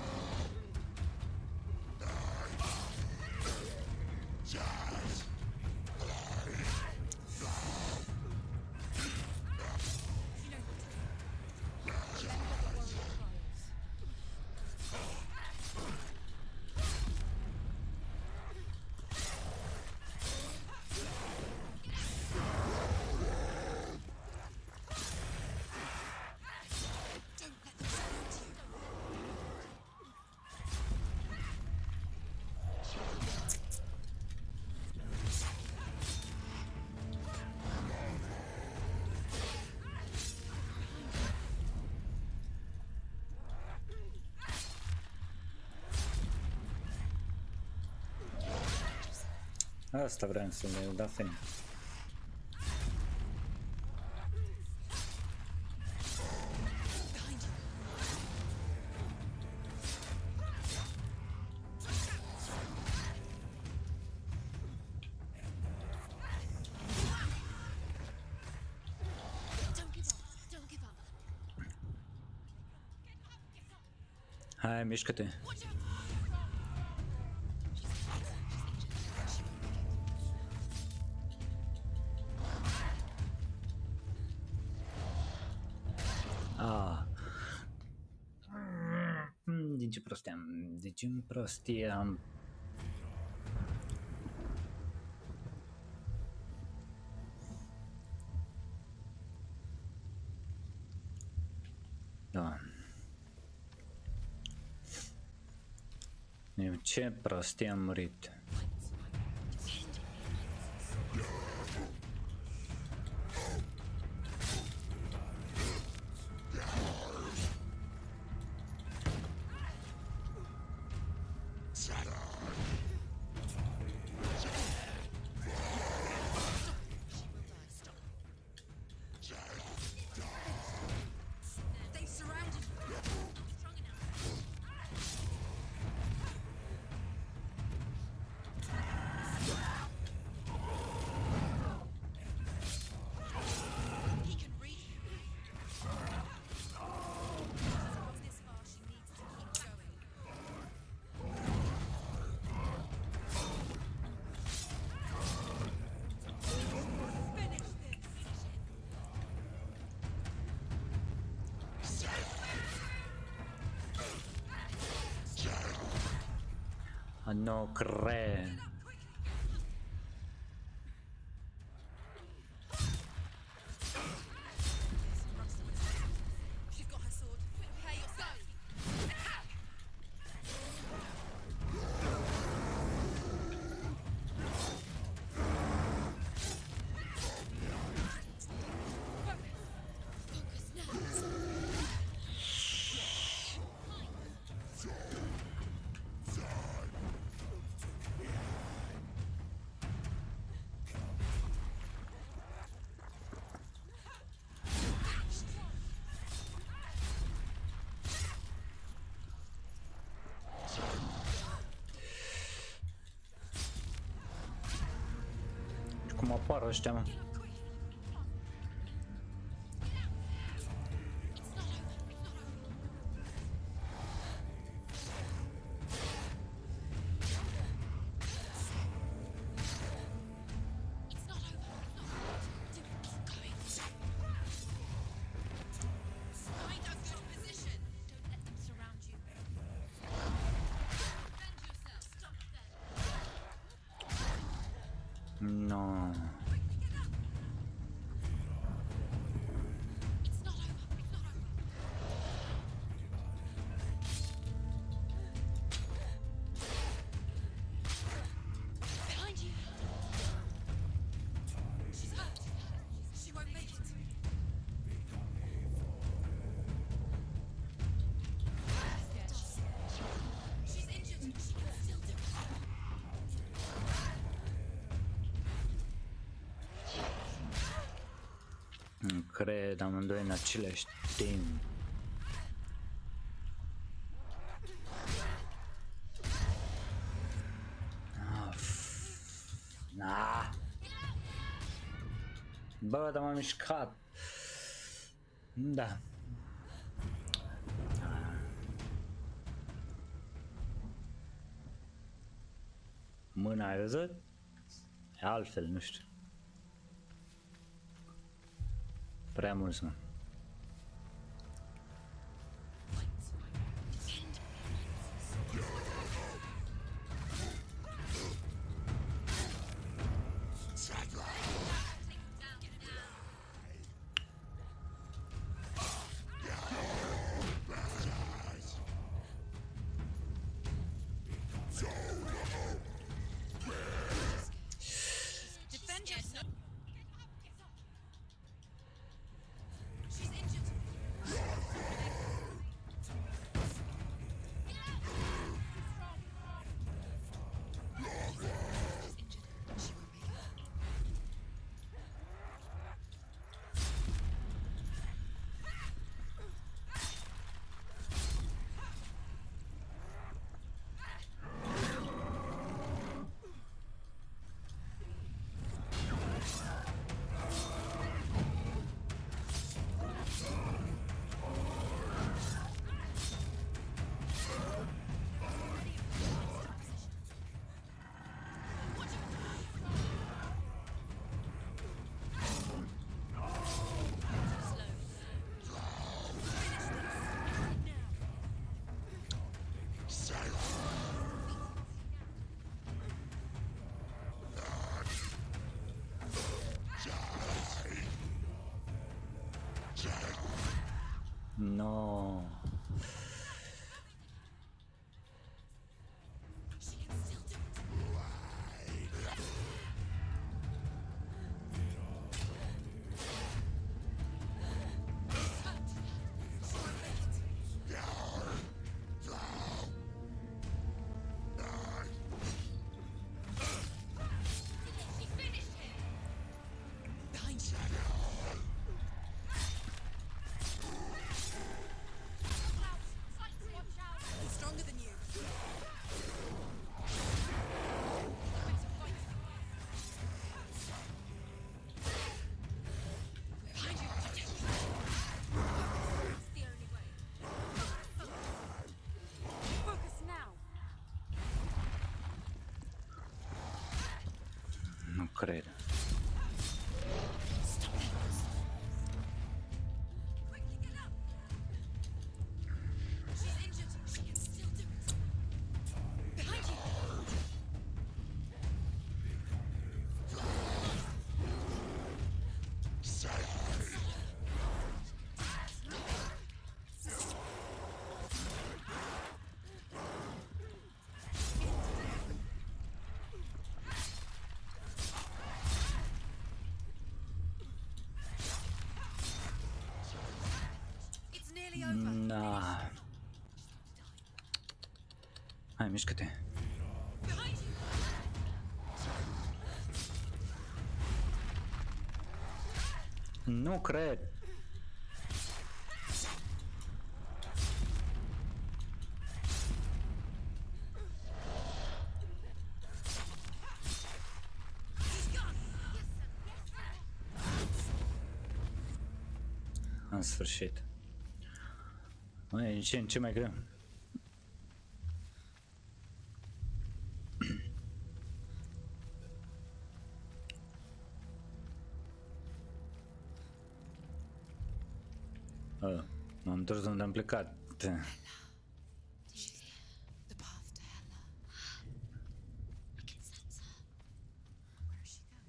Don't let them surround you. Asta vreau să le dau fin. Don't give up. Don't give up. Hai, mișcă-te. Ah. Din ce prostie am? De ce prostie am? Da. Din ce prostie am murit? They've surrounded you. Strong enough. He can read you. She's come this far, she needs to keep going. Finish this. No cred. She's got her sword. Prepare yourself. Focus now. Cum apar ăștia, mă? No. It's not over. It's not over. Behind you. She's hurt. She won't make it. She's injured. She can still do it. Nu cred, amândoi în același timp. Ah. Bă, dar m-am mișcat. Da. Mâna ai văzut? E altfel, nu știu. Prea mult, mă. Defend yourself. She's injured. No. She can still do it. She finished him. Behind you. He's stronger than you. Behind you. It's the only way. Focus now. Nu cred. Quickly get up. She's injured. She can still do it. Behind you. It's nearly over. Da. Hai, mișcă-te. Behind you. Nu cred. He's gone. În sfârșit. Măi, e ce mai greu. M-am întors de unde am plecat. Did you see the path to Hela? I can sense her. Where is she going?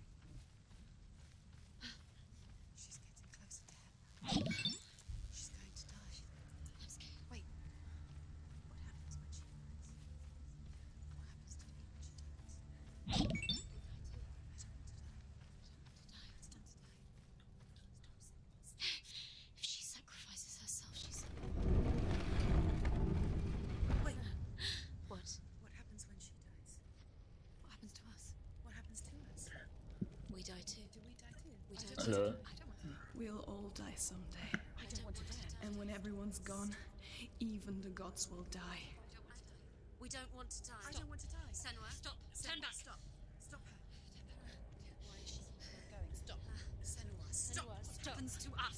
We don't Lol. want to. We'll all die someday. I don't want to die. And when everyone's gone, even the gods will die. We don't want to die. I don't want to die. Senua, stop. Turn back. Stop. Stop her. Why is she going? Stop. Senua, stop. Senua, What stop. happens to us?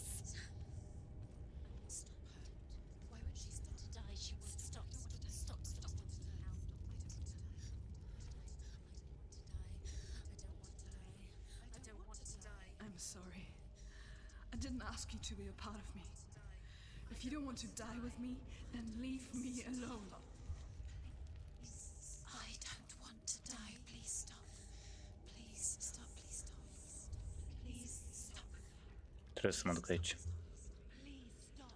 Stop her. Why won't she stop to die? She won't stop. Stop. Stop. I don't want to die. I don't want to die. I'm sorry. I didn't ask you to be a part of me. If you don't want to die with me, then leave me alone. I don't want to die. Please stop. Please stop. Please stop. Please stop. Trebuie să mă duc aici. Please stop.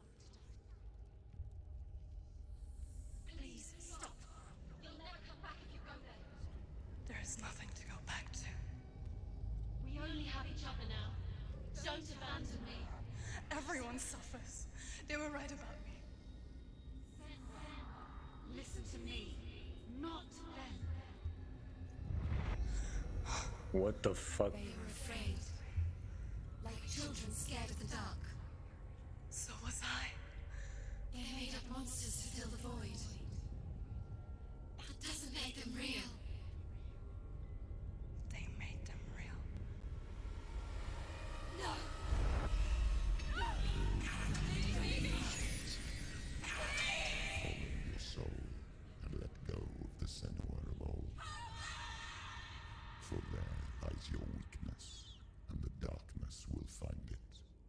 Please stop. You'll never come back if you go there. There is nothing to go back to. We only have each other now. Don't abandon me. Everyone suffers. They were right about me. Listen to me. Not them. What the fuck? They were afraid. Like children scared of the dark. So was I. They made up monsters to fill the void. That doesn't make them real. They made them real. No. Follow your soul and let go of the Senua of old. For there lies your weakness, and the darkness will find it.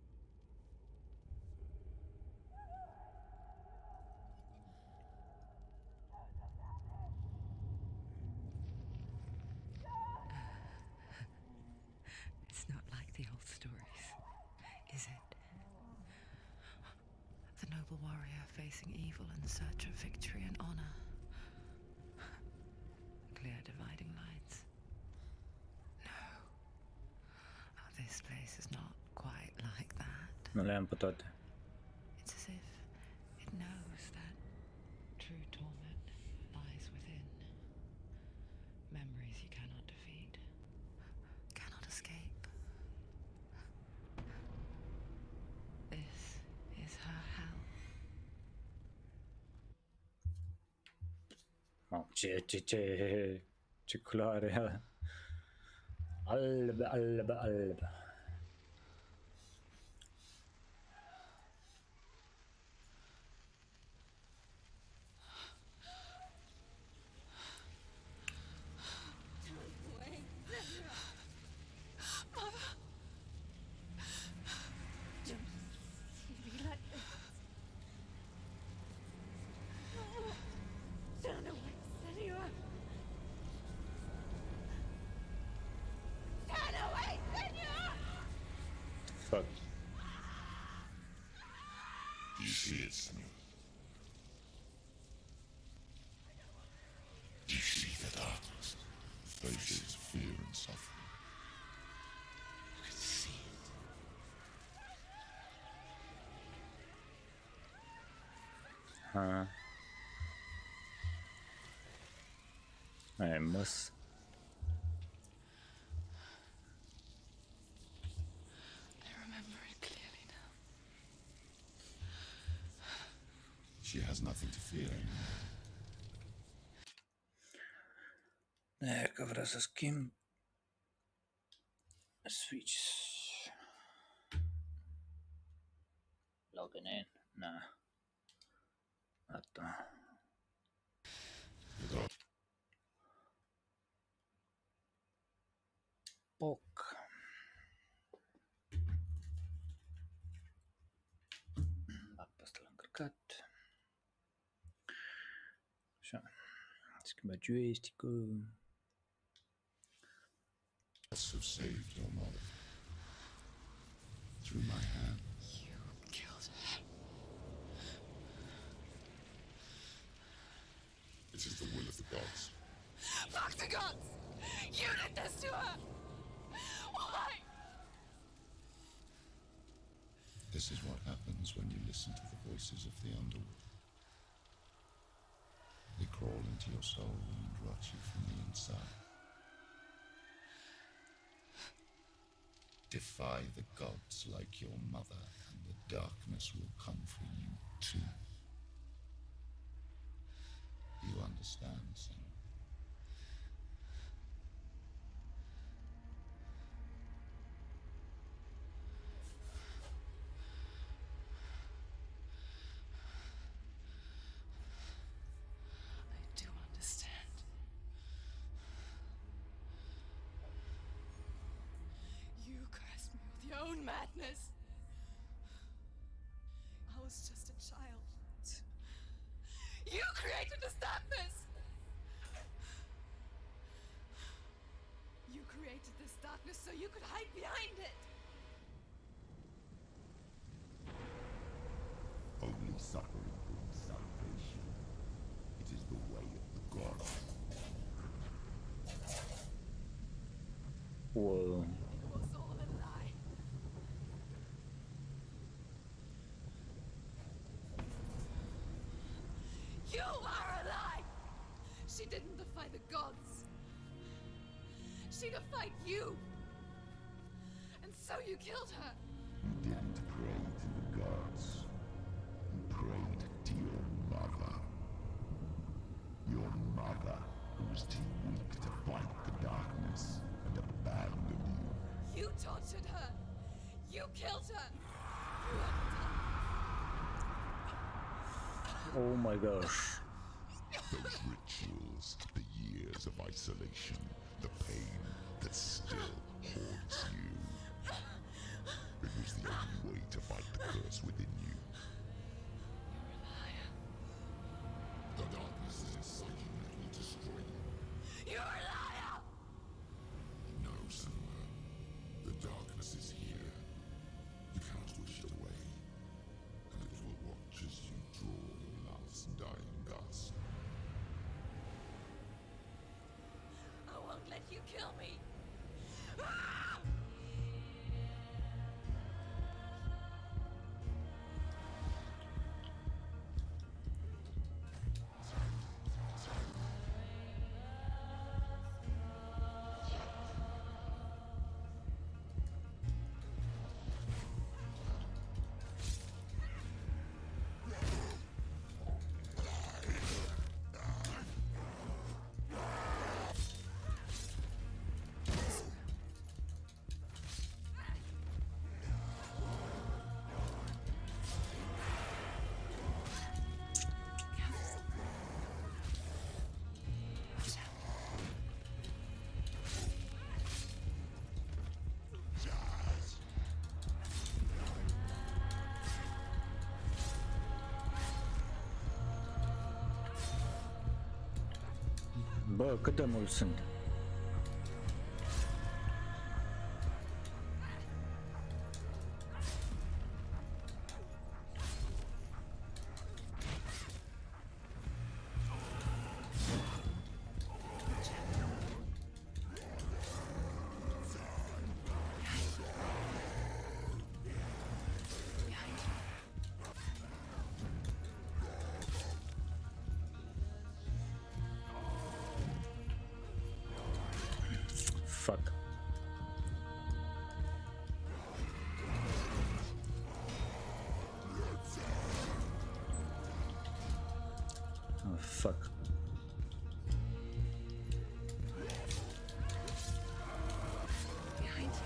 It's not like the old stories, is it? The noble warrior facing evil in search of victory and honor. Clear dividing lines. No. Oh, this place is not quite like that. Nu le am pe toate. It's as if it knows that true torment lies within. Memories you cannot defeat, cannot escape. This is her hell. Mamă, ce culoare. Alb. Turn away, Senua. Turn away, Senua. Fuck. Do you see it, Senua? Do you see the darkness? Faces fear and suffering. You can see it. Ha. I must. I remember it clearly now. She has nothing to fear anymore. Că vreau să schimb switch. Login in. Nah. Gata. Poc. Bag pe ăsta la încărcat. Așa. Schimba joystick-ul. Have saved your mother through my hand. You killed her. It is the will of the gods. Fuck the gods! You did this to her! Why? This is what happens when you listen to the voices of the underworld. They crawl into your soul and rot you from the inside. Defy the gods like your mother, and the darkness will come for you too. You understand, son? I do understand. You cursed me with your own madness. I was just a child. You created this darkness! You created this darkness so you could hide behind it! Only suffering brings salvation. It is the way of the gods. Whoa. It was all a lie. You are a lie! She didn't defy the gods. She defied you. And so you killed her. You didn't pray to the gods. You prayed to your mother. Your mother, who was too weak to fight the darkness and abandoned you. You tortured her. You killed her. Oh my gosh. Those rituals, the years of isolation, the pain that still haunts you. It was the only way to fight the curse within you. You're a liar. The darkness is inside you and it will destroy you. You're a liar! No, Senua. The darkness is here. You cannot wish it away. And it will watch as you draw your last dying gasp. I won't let you kill me. Bă, cât de mulți sunt? Fuck. Oh, fuck. Behind you.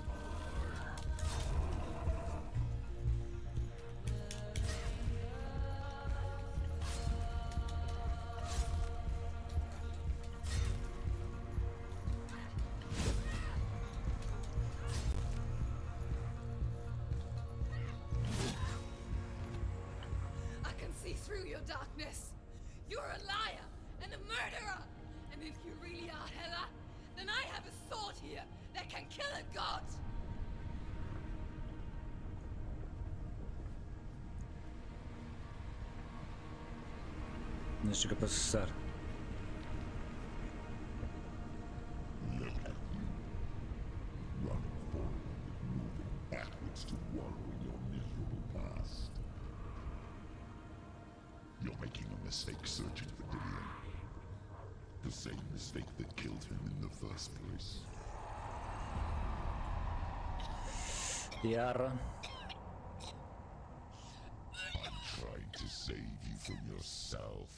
I can see through your darkness. You're a liar and a murderer. And if you really are Hela, then I have a sword here that can kill a god. Nu știu că pot să sar. Look at you. Running forward, moving backwards to wallow in your miserable past. You're making a mistake searching for Dillion. The same mistake that killed him in the first place. Iară. I'm trying to save you from yourself.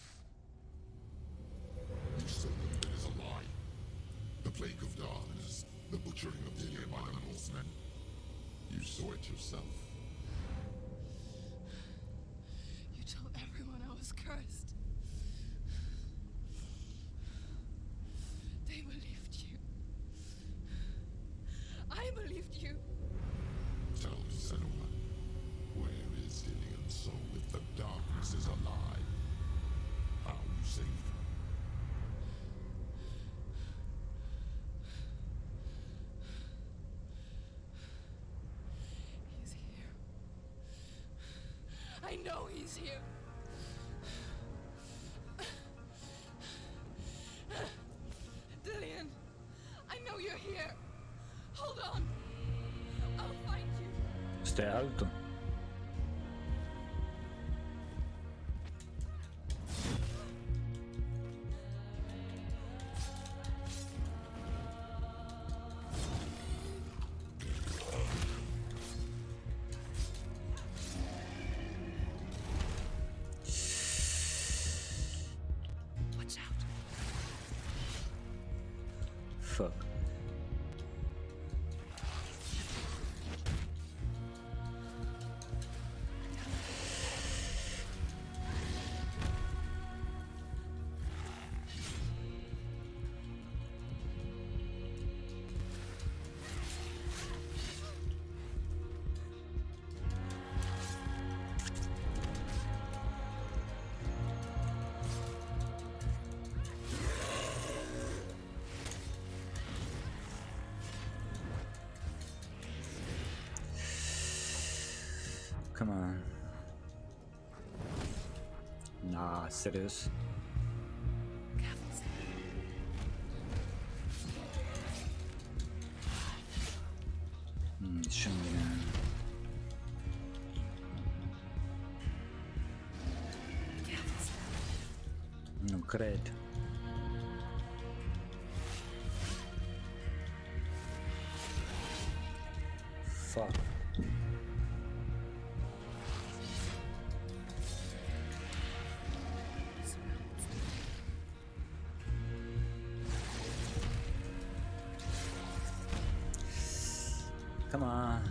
You said that it is a lie. The plague of darkness, the butchering of Dillion by the Northmen. You saw it yourself. You told everyone I was cursed. They believed you. I believed you. Tell me, Senua, where is Dillion's soul if the darkness is a lie? How you saved her? He's here. I know he's here. Dillion, I know you're here. Hold on. I'll find you. Stai alto. Watch out. Fuck. Come on. Nah, serious. Scendine. Non credo. Fuck. Come on.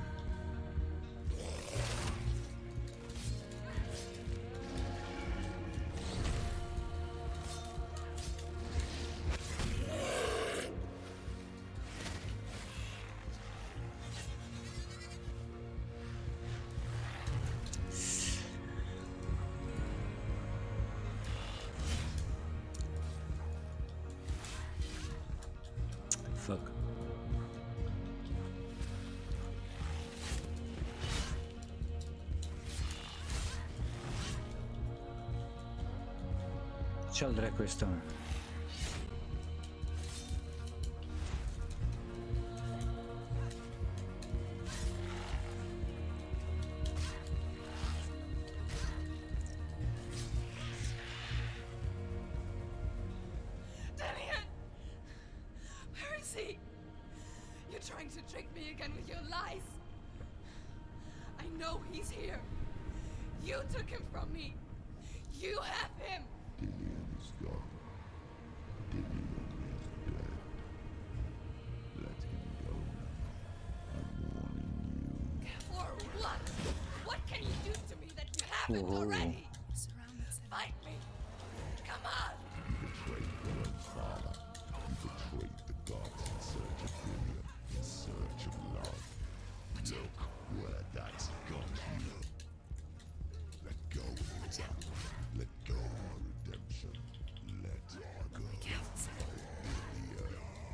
Fuck. Ce-al dracu este, mă? Dillion! Where is he? You're trying to trick me again with your lies. I know he's here. You took him from me. You have him. Dillion is gone. Dillion is dead. Let him go now. I'm warning you. For what? What can you do to me that you haven't Whoa. already? Surrounded. Fight me. Come on. You betrayed your own father. You betrayed the gods in search of Dillion, in search of love. Look where that's got you. Let go of it. Let go of redemption. Let go. Dillion.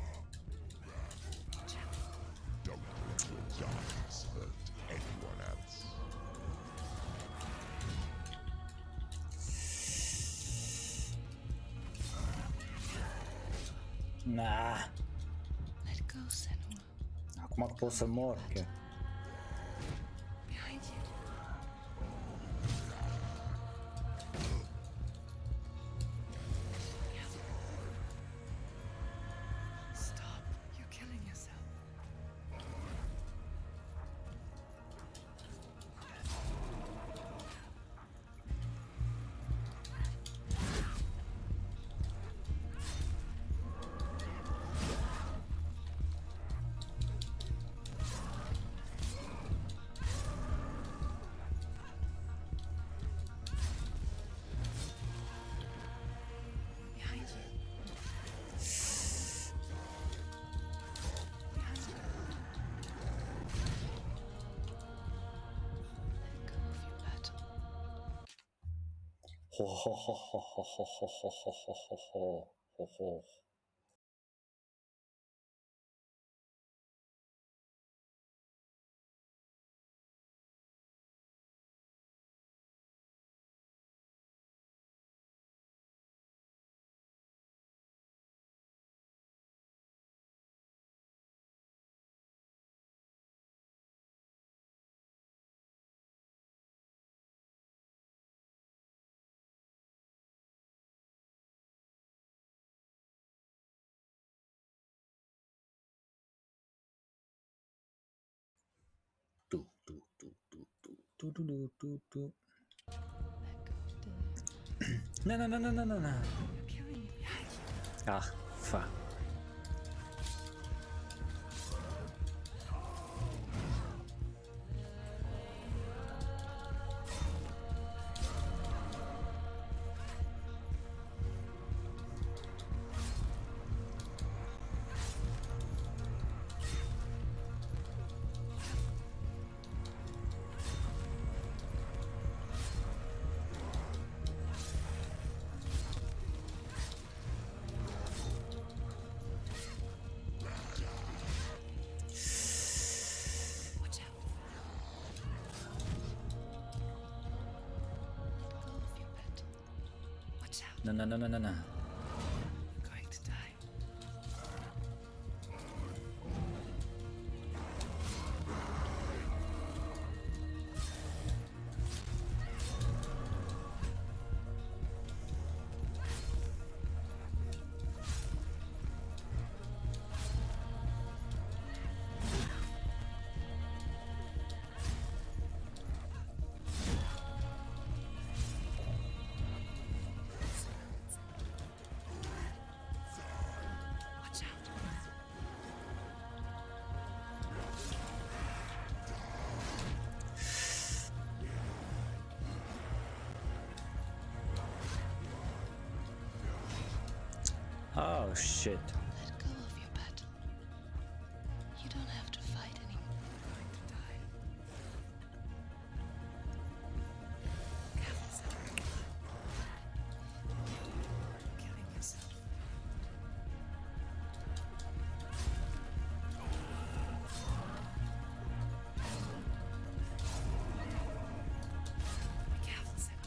Don't let your darkness hurt anyone else. Nah. Let go, Senua. Acum că pot să mor, că... Behind you. Stop. You're killing yourself. Ho ho ho ho ho ho ho ho ho ho ho ho ho. Do do do do do do do do do do. No no no no no no no. You're killing me. Ah, fuck. Watch out. Let go of your battle. Watch out. No no no no no no. You're going to die. Watch out. Oh shit. Let go of your battle. You don't have to fight anymore. You're going to die. Careful, Sam. Killing yourself. Be careful, Sam.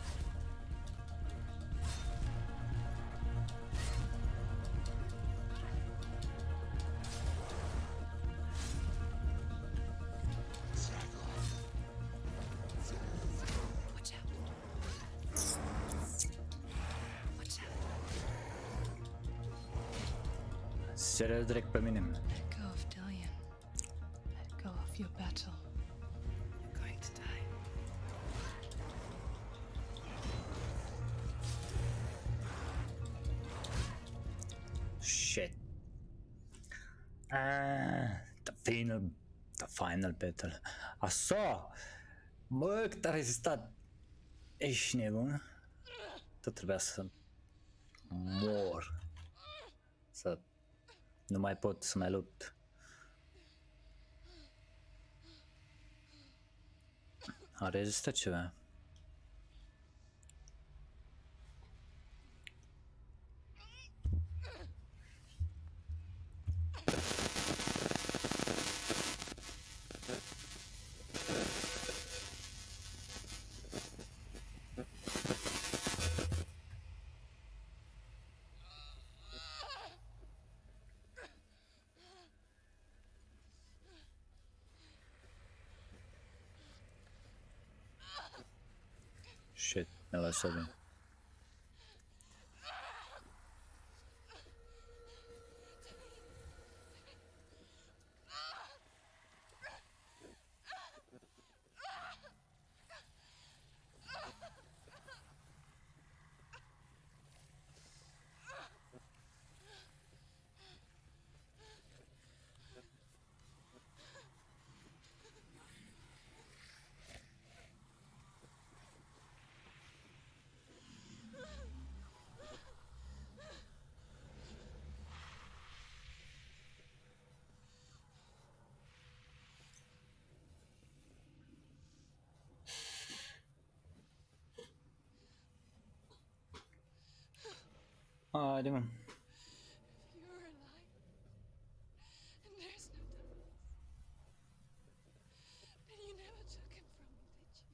Watch out. Watch out. Será direkt bei mir nehmen. Let go of Dillion. Let go of your battle. You're going to die. Shit. The final battle. A só! Mă, cât a rezistat! Ești nebun? Tot trebuia să mor. Să nu mai pot să mai lupt. A rezistat ceva. Shit, ne lăsă bine. Haide, mă. You're alive. And there's no darkness. And you never took him from me, did you?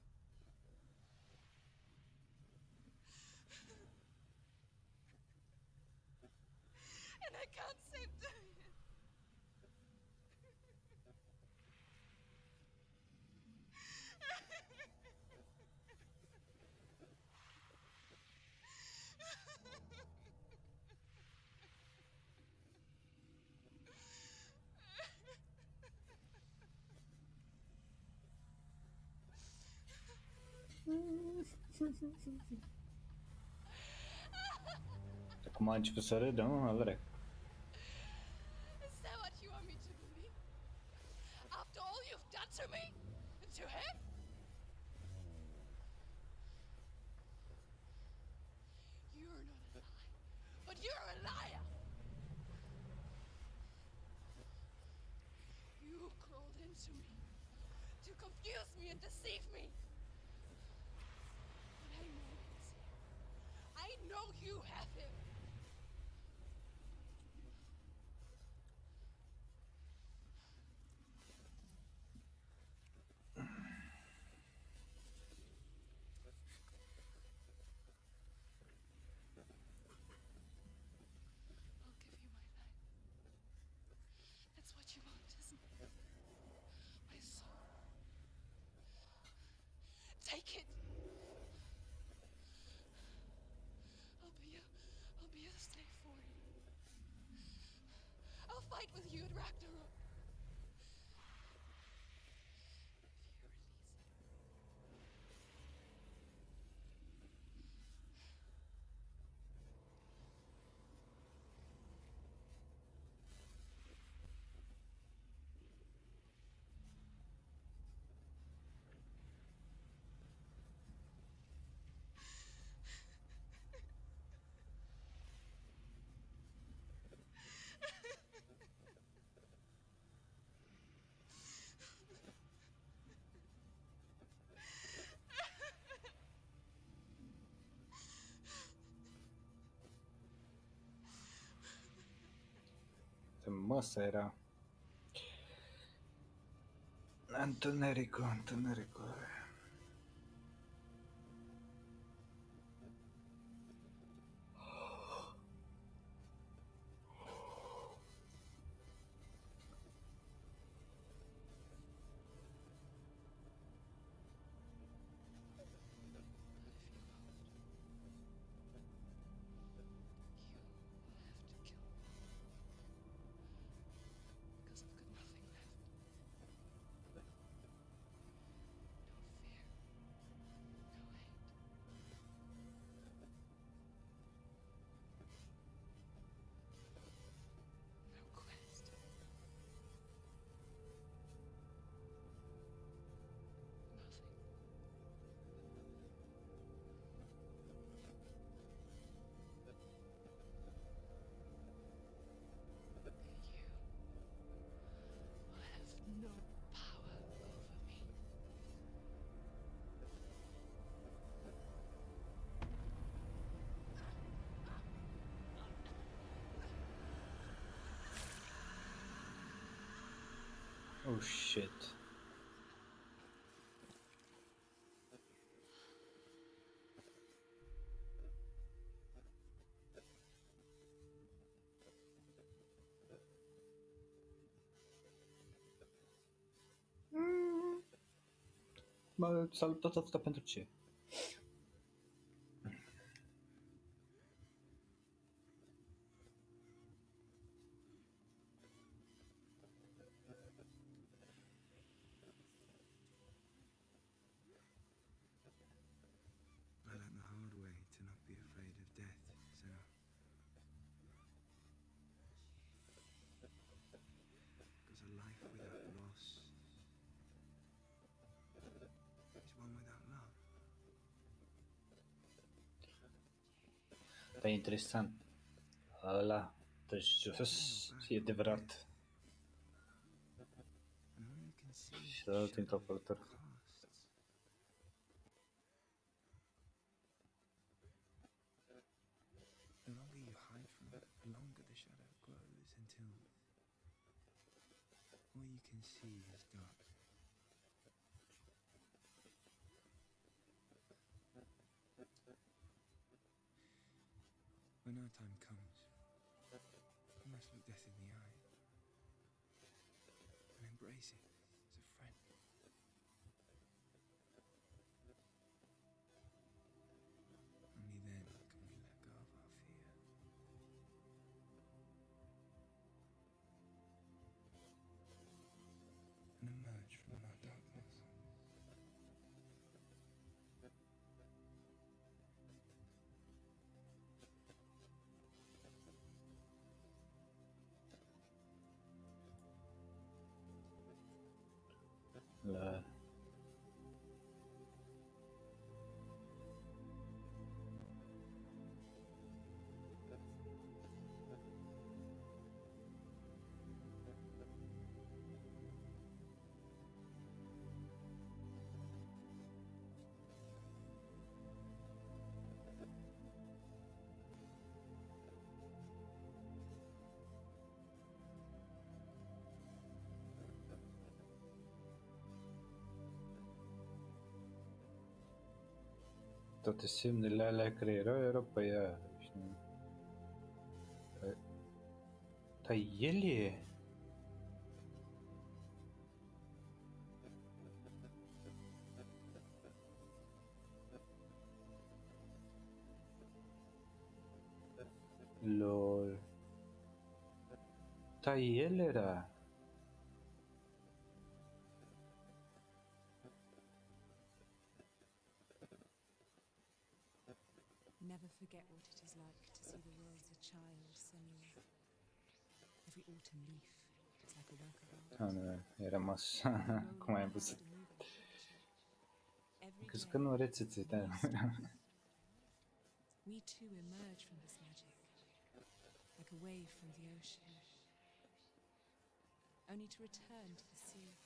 And I can't save Darian. Acum a început să râdă, mă, Alrec. Is that what you want me to believe? After all you've done to me? And to him? You're not a lie, but you're a liar! You crawled into me to confuse me and deceive me. But I know it's him. I know you have him. I'll give you my life. That's what you want, isn't it? My soul. Take it. I'll be a slave for you. I'll fight with you at Ragnarok. If you release it. Măsă era. Întunericul. Because I've got nothing left. No fear. No hate. No quest. Nothing. You will have no power over me. Oh shit. Mă, s-a luptat atâta pentru ce? I learned the hard way to not be afraid of death, Sarah. Because a life without loss is one without love. Dar e interesant. Ăla de jos e adevărat. And all you can see is Și the ăla shadow dintr-o of părătură. costs. The longer you hide our time comes, we must look death in the eye and embrace it as a friend. Only then can we let go of our fear. And emerge from our darkness. لا Totesi nella creerò Europa ya. Tayyeli. Lol. Tayyelera. Never forget what it is like to see the world as a child, Senor. Every autumn leaf, it's like a work of art. Tanrı yaramaz. Every rolling Kumaya cloud, busit. a moving picture. Every Kız day, kanı öğretsin. we too emerge from this magic, like a wave from the ocean, only to return to the sea.